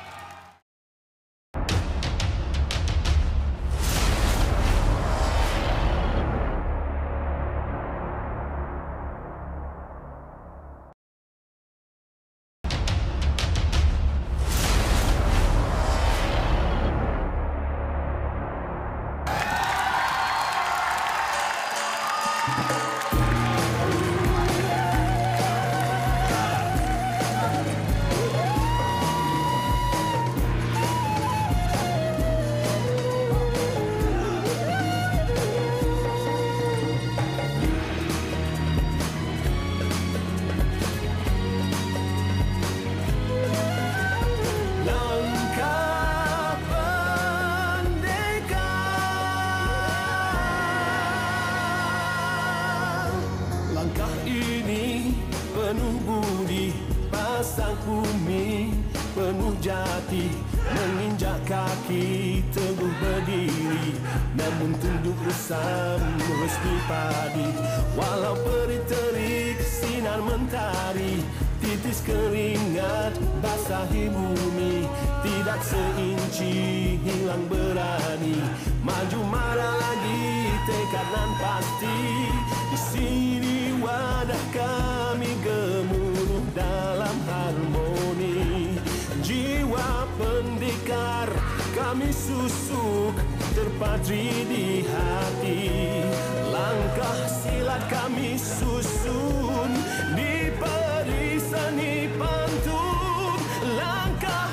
S1: Menginjak kaki teguh berdiri, namun tunduk bersama di padi. Walau terik sinar mentari, titis keringat basahi bumi, tidak seinci hilang berani. Maju marah lagi tekad nan pasti. Di sini wadah kami gemuruh dalam harmoni. Jiwa pendekar kami susuk terpatri di hati. Langkah silat kami susun diberi seni pantun. Langkah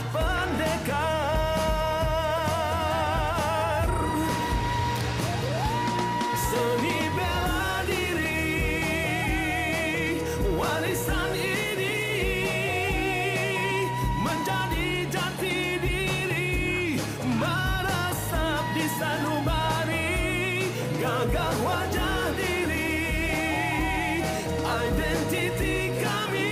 S1: pendekar, seni bela diri, warisan ini menjadi jati diri, meresap di sanubari, gagah wajah diri, identiti kami,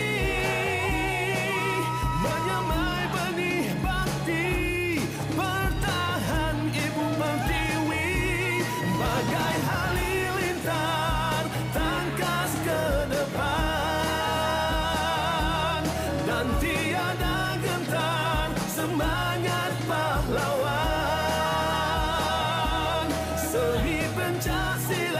S1: menyemai benih bakti, bertahan ibu pertiwi, bagai halilintar, tangkas ke depan, dan tiada gentar, semangat pahlawan, seni pencak silat.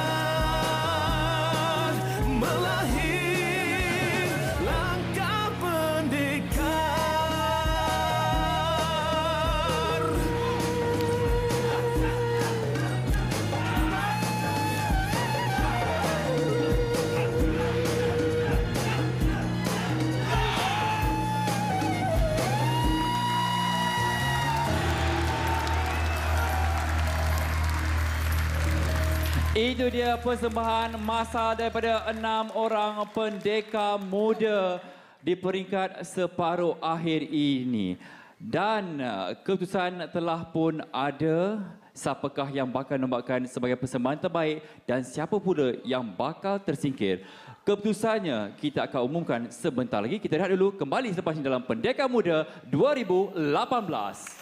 S3: Itu dia persembahan masa daripada 6 orang pendekar muda di peringkat separuh akhir ini. Dan keputusan telah pun ada siapakah yang bakal menambahkan sebagai persembahan terbaik dan siapa pula yang bakal tersingkir. Keputusannya kita akan umumkan sebentar lagi. Kita lihat dulu kembali selepas ini dalam Pendekar Muda 2018.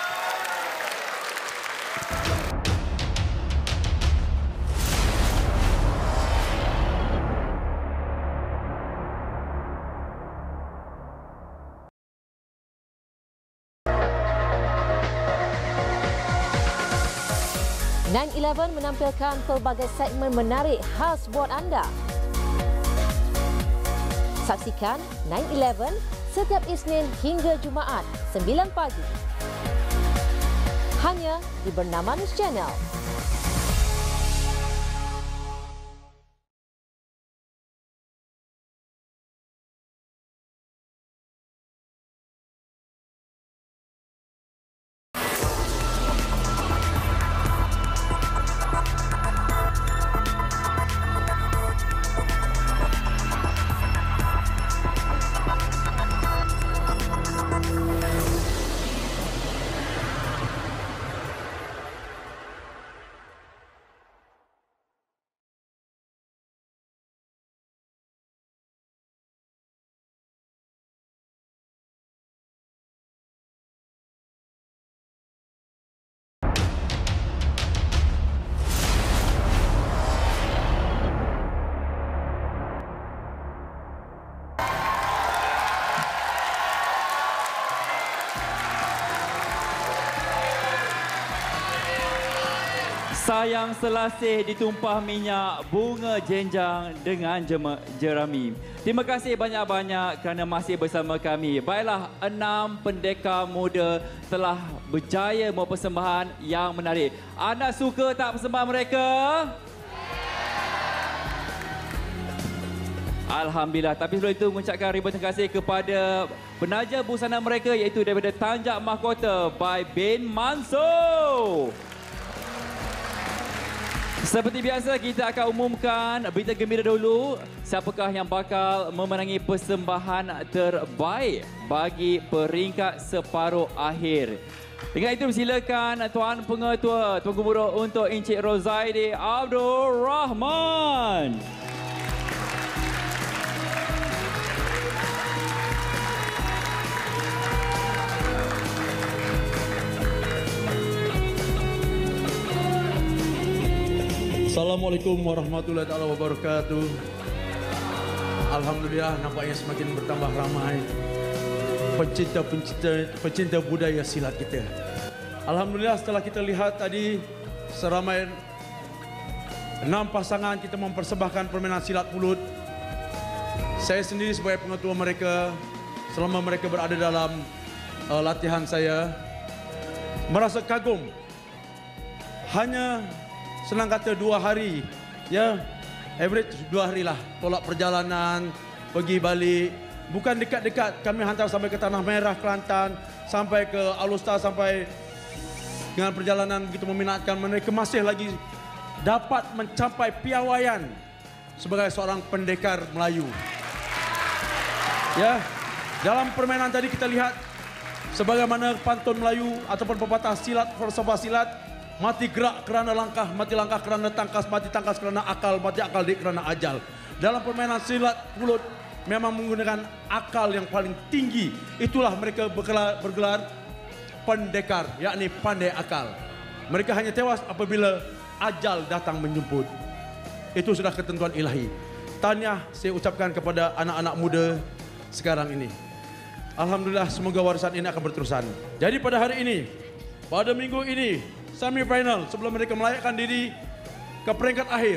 S5: Nine Eleven menampilkan pelbagai segmen menarik khas buat anda. Saksikan 9/11 setiap Isnin hingga Jumaat 9 pagi. Hanya di Bernama News Channel.
S3: Sayang selasih ditumpah minyak, bunga jenjang dengan jerami. Terima kasih banyak-banyak kerana masih bersama kami. Baiklah, 6 pendekar muda telah berjaya membawa persembahan yang menarik. Anda suka tak persembahan mereka? Alhamdulillah. Tapi sebelum itu mengucapkan ribuan terima kasih kepada penaja busana mereka iaitu daripada Tanjak Mahkota by bin Mansur. Seperti biasa, kita akan umumkan berita gembira dahulu. Siapakah yang bakal memenangi persembahan terbaik bagi peringkat separuh akhir. Dengan itu, silakan Tuan Pengetua, Tuan Gubernur untuk Encik Rozaidi Abdul Rahman.
S22: Assalamualaikum warahmatullahi wabarakatuh. Alhamdulillah, nampaknya semakin bertambah ramai pencinta budaya silat kita. Alhamdulillah, setelah kita lihat tadi seramai 6 pasangan kita mempersembahkan permainan silat pulut. Saya sendiri sebagai pengetua mereka, selama mereka berada dalam latihan saya, merasa kagum. Hanya senang kata 2 hari, ya, average 2 hari lah. Tolak perjalanan, pergi balik. Bukan dekat-dekat, kami hantar sampai ke Tanah Merah, Kelantan, sampai ke Alustar, sampai dengan perjalanan begitu meminatkan. Mereka masih lagi dapat mencapai piawaian sebagai seorang pendekar Melayu. Ya, dalam permainan tadi kita lihat sebagaimana pantun Melayu ataupun pepatah silat, falsafah silat. Mati gerak kerana langkah, mati langkah kerana tangkas, mati tangkas kerana akal, mati akal kerana ajal. Dalam permainan silat pulut memang menggunakan akal yang paling tinggi. Itulah mereka bergelar pendekar, yakni pandai akal. Mereka hanya tewas apabila ajal datang menjemput. Itu sudah ketentuan ilahi. Tahniah saya ucapkan kepada anak-anak muda sekarang ini. Alhamdulillah, semoga warisan ini akan berterusan. Jadi pada hari ini, pada minggu ini, semifinal sebelum mereka melayakkan diri ke peringkat akhir,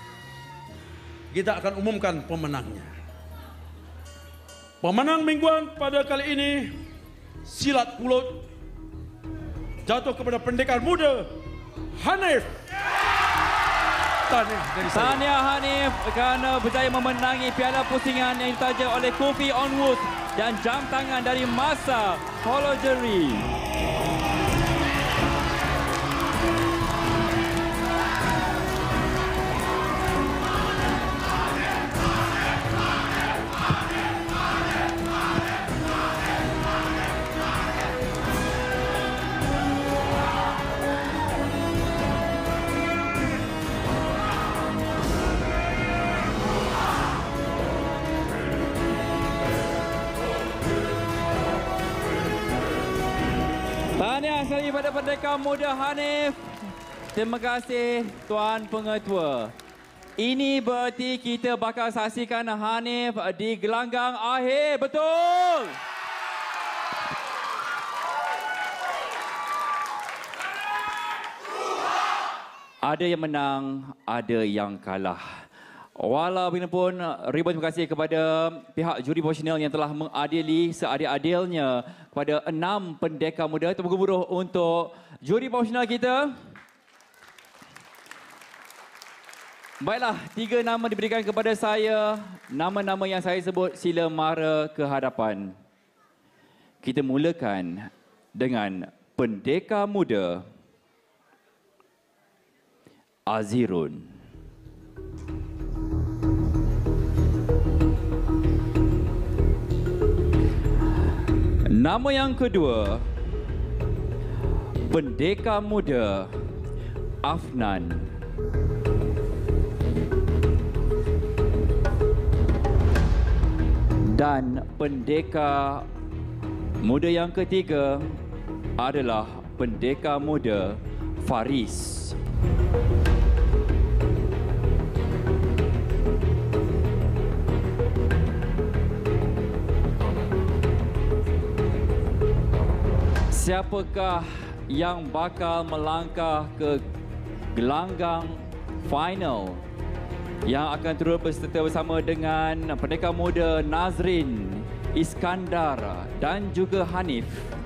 S22: kita akan umumkan pemenangnya. Pemenang mingguan pada kali ini silat pulut jatuh kepada pendekar muda Hanif.
S3: Tahniah Hanif kerana berjaya memenangi piala pusingan yang ditaja oleh Kofi Onward dan jam tangan dari Masa Hologeri. sekali pada Pendekar Muda Hanif. Terima kasih Tuan Pengetua. Ini berarti kita bakal saksikan Hanif di gelanggang akhir. Betul? Ada yang menang, ada yang kalah. Walau bagaimanapun, ribuan terima kasih kepada pihak juri profesional yang telah mengadili seadil-adilnya kepada 6 pendekar muda. Tepuk gemuruh untuk juri profesional kita. Baiklah, 3 nama diberikan kepada saya. Nama-nama yang saya sebut, sila mara ke hadapan. Kita mulakan dengan pendekar muda Azirun. Nama yang kedua, pendekar muda Afnan. Dan pendekar muda yang ketiga adalah pendekar muda Faris. Siapakah yang bakal melangkah ke gelanggang final yang akan turut berserta bersama dengan pendekar muda Nazrin, Iskandar dan juga Hanif?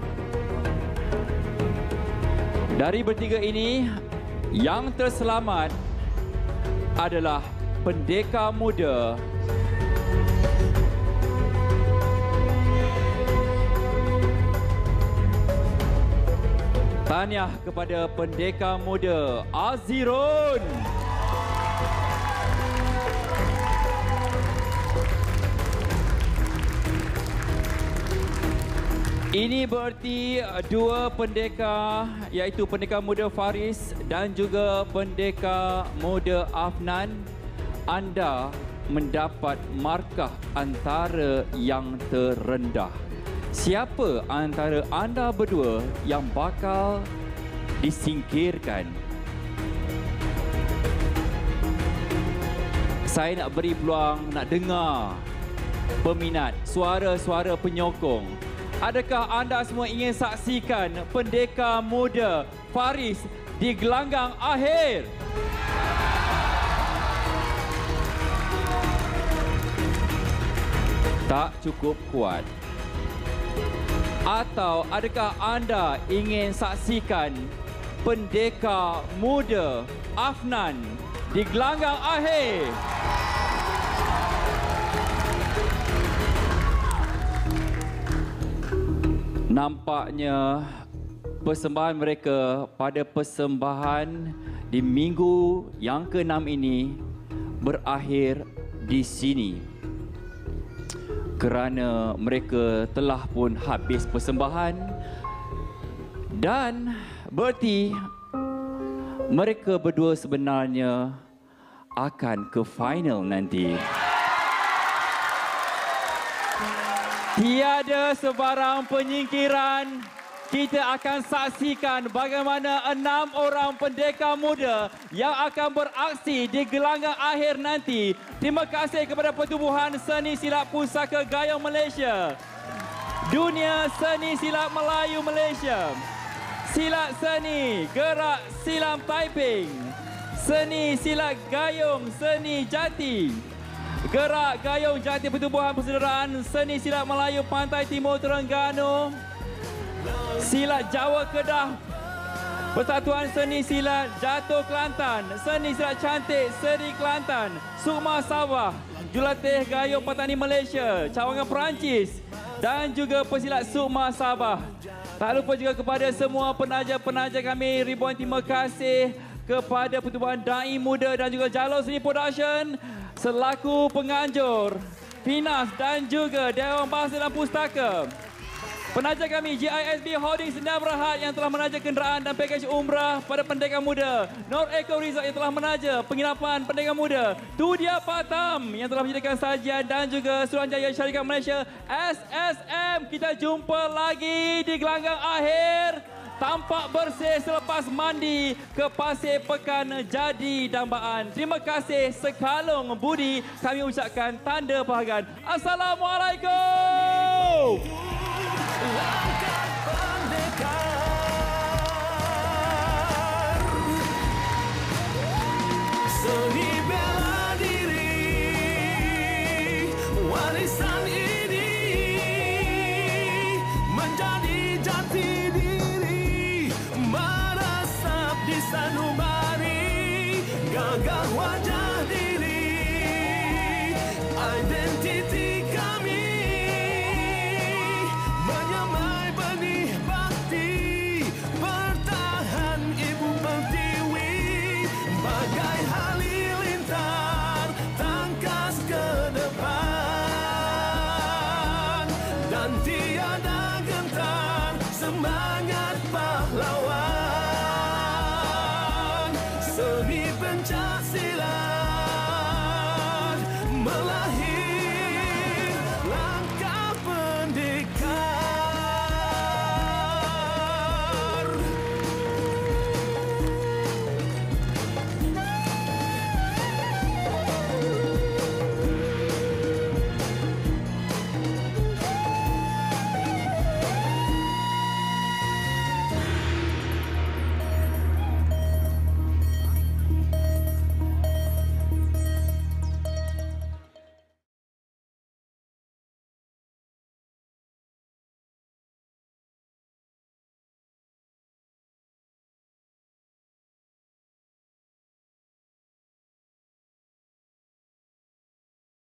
S3: Dari bertiga ini, yang terselamat adalah pendekar muda tahniah kepada pendekar muda Azirun. Ini berarti 2 pendekar, iaitu pendekar muda Faris dan juga pendekar muda Afnan. Anda mendapat markah antara yang terendah. Siapa antara anda berdua yang bakal disingkirkan? Saya nak beri peluang, nak dengar peminat, suara-suara penyokong. Adakah anda semua ingin saksikan pendekar muda Faris di gelanggang akhir? Tak cukup kuat. Atau adakah anda ingin saksikan pendekar muda Afnan di gelanggang akhir? Nampaknya persembahan mereka pada persembahan di minggu yang ke-6 ini berakhir di sini. Kerana mereka telah pun habis persembahan dan berarti mereka berdua sebenarnya akan ke final nanti. Tiada sebarang penyingkiran. Kita akan saksikan bagaimana 6 orang pendekar muda yang akan beraksi di gelanggang akhir nanti. Terima kasih kepada Pertubuhan Seni Silat Pusaka Gayong Malaysia, Dunia Seni Silat Melayu Malaysia, Silat Seni Gerak Silam Taiping, Seni Silat Gayong Seni Jati, Gerak Gayong Jati Pertubuhan Persaudaraan Seni Silat Melayu Pantai Timur Terengganu, Silat Jawa Kedah, Persatuan Seni Silat Jatuh Kelantan, Seni Silat Cantik Seri Kelantan, Sukma Sabah, Jurulatih Gayung Petani Malaysia, Cawangan Perancis dan juga Pesilat Sukma Sabah. Tak lupa juga kepada semua penaja-penaja kami, ribuan terima kasih kepada Pertubuhan Dai Muda dan juga Jalur Seni Production selaku penganjur, Finas dan juga Dewan Bahasa dan Pustaka. Penaja kami GISB Holding Sdn Bhd yang telah menaja kenderaan dan pakej umrah pada pendekar muda. Nor Eco Resort yang telah menaja penginapan pendekar muda. Tudia Patam yang telah menyediakan sajian dan juga Suruhanjaya Syarikat Malaysia SSM. Kita jumpa lagi di gelanggang akhir. tampak bersih selepas mandi ke Pasir Pekan Jadi Dambaan. Terima kasih sekalung budi kami ucapkan tanda penghargaan. Assalamualaikum.
S1: Seni bela diri, warisan ini menjadi jati diri, meresap di sanubari, gagah wajah diri, identiti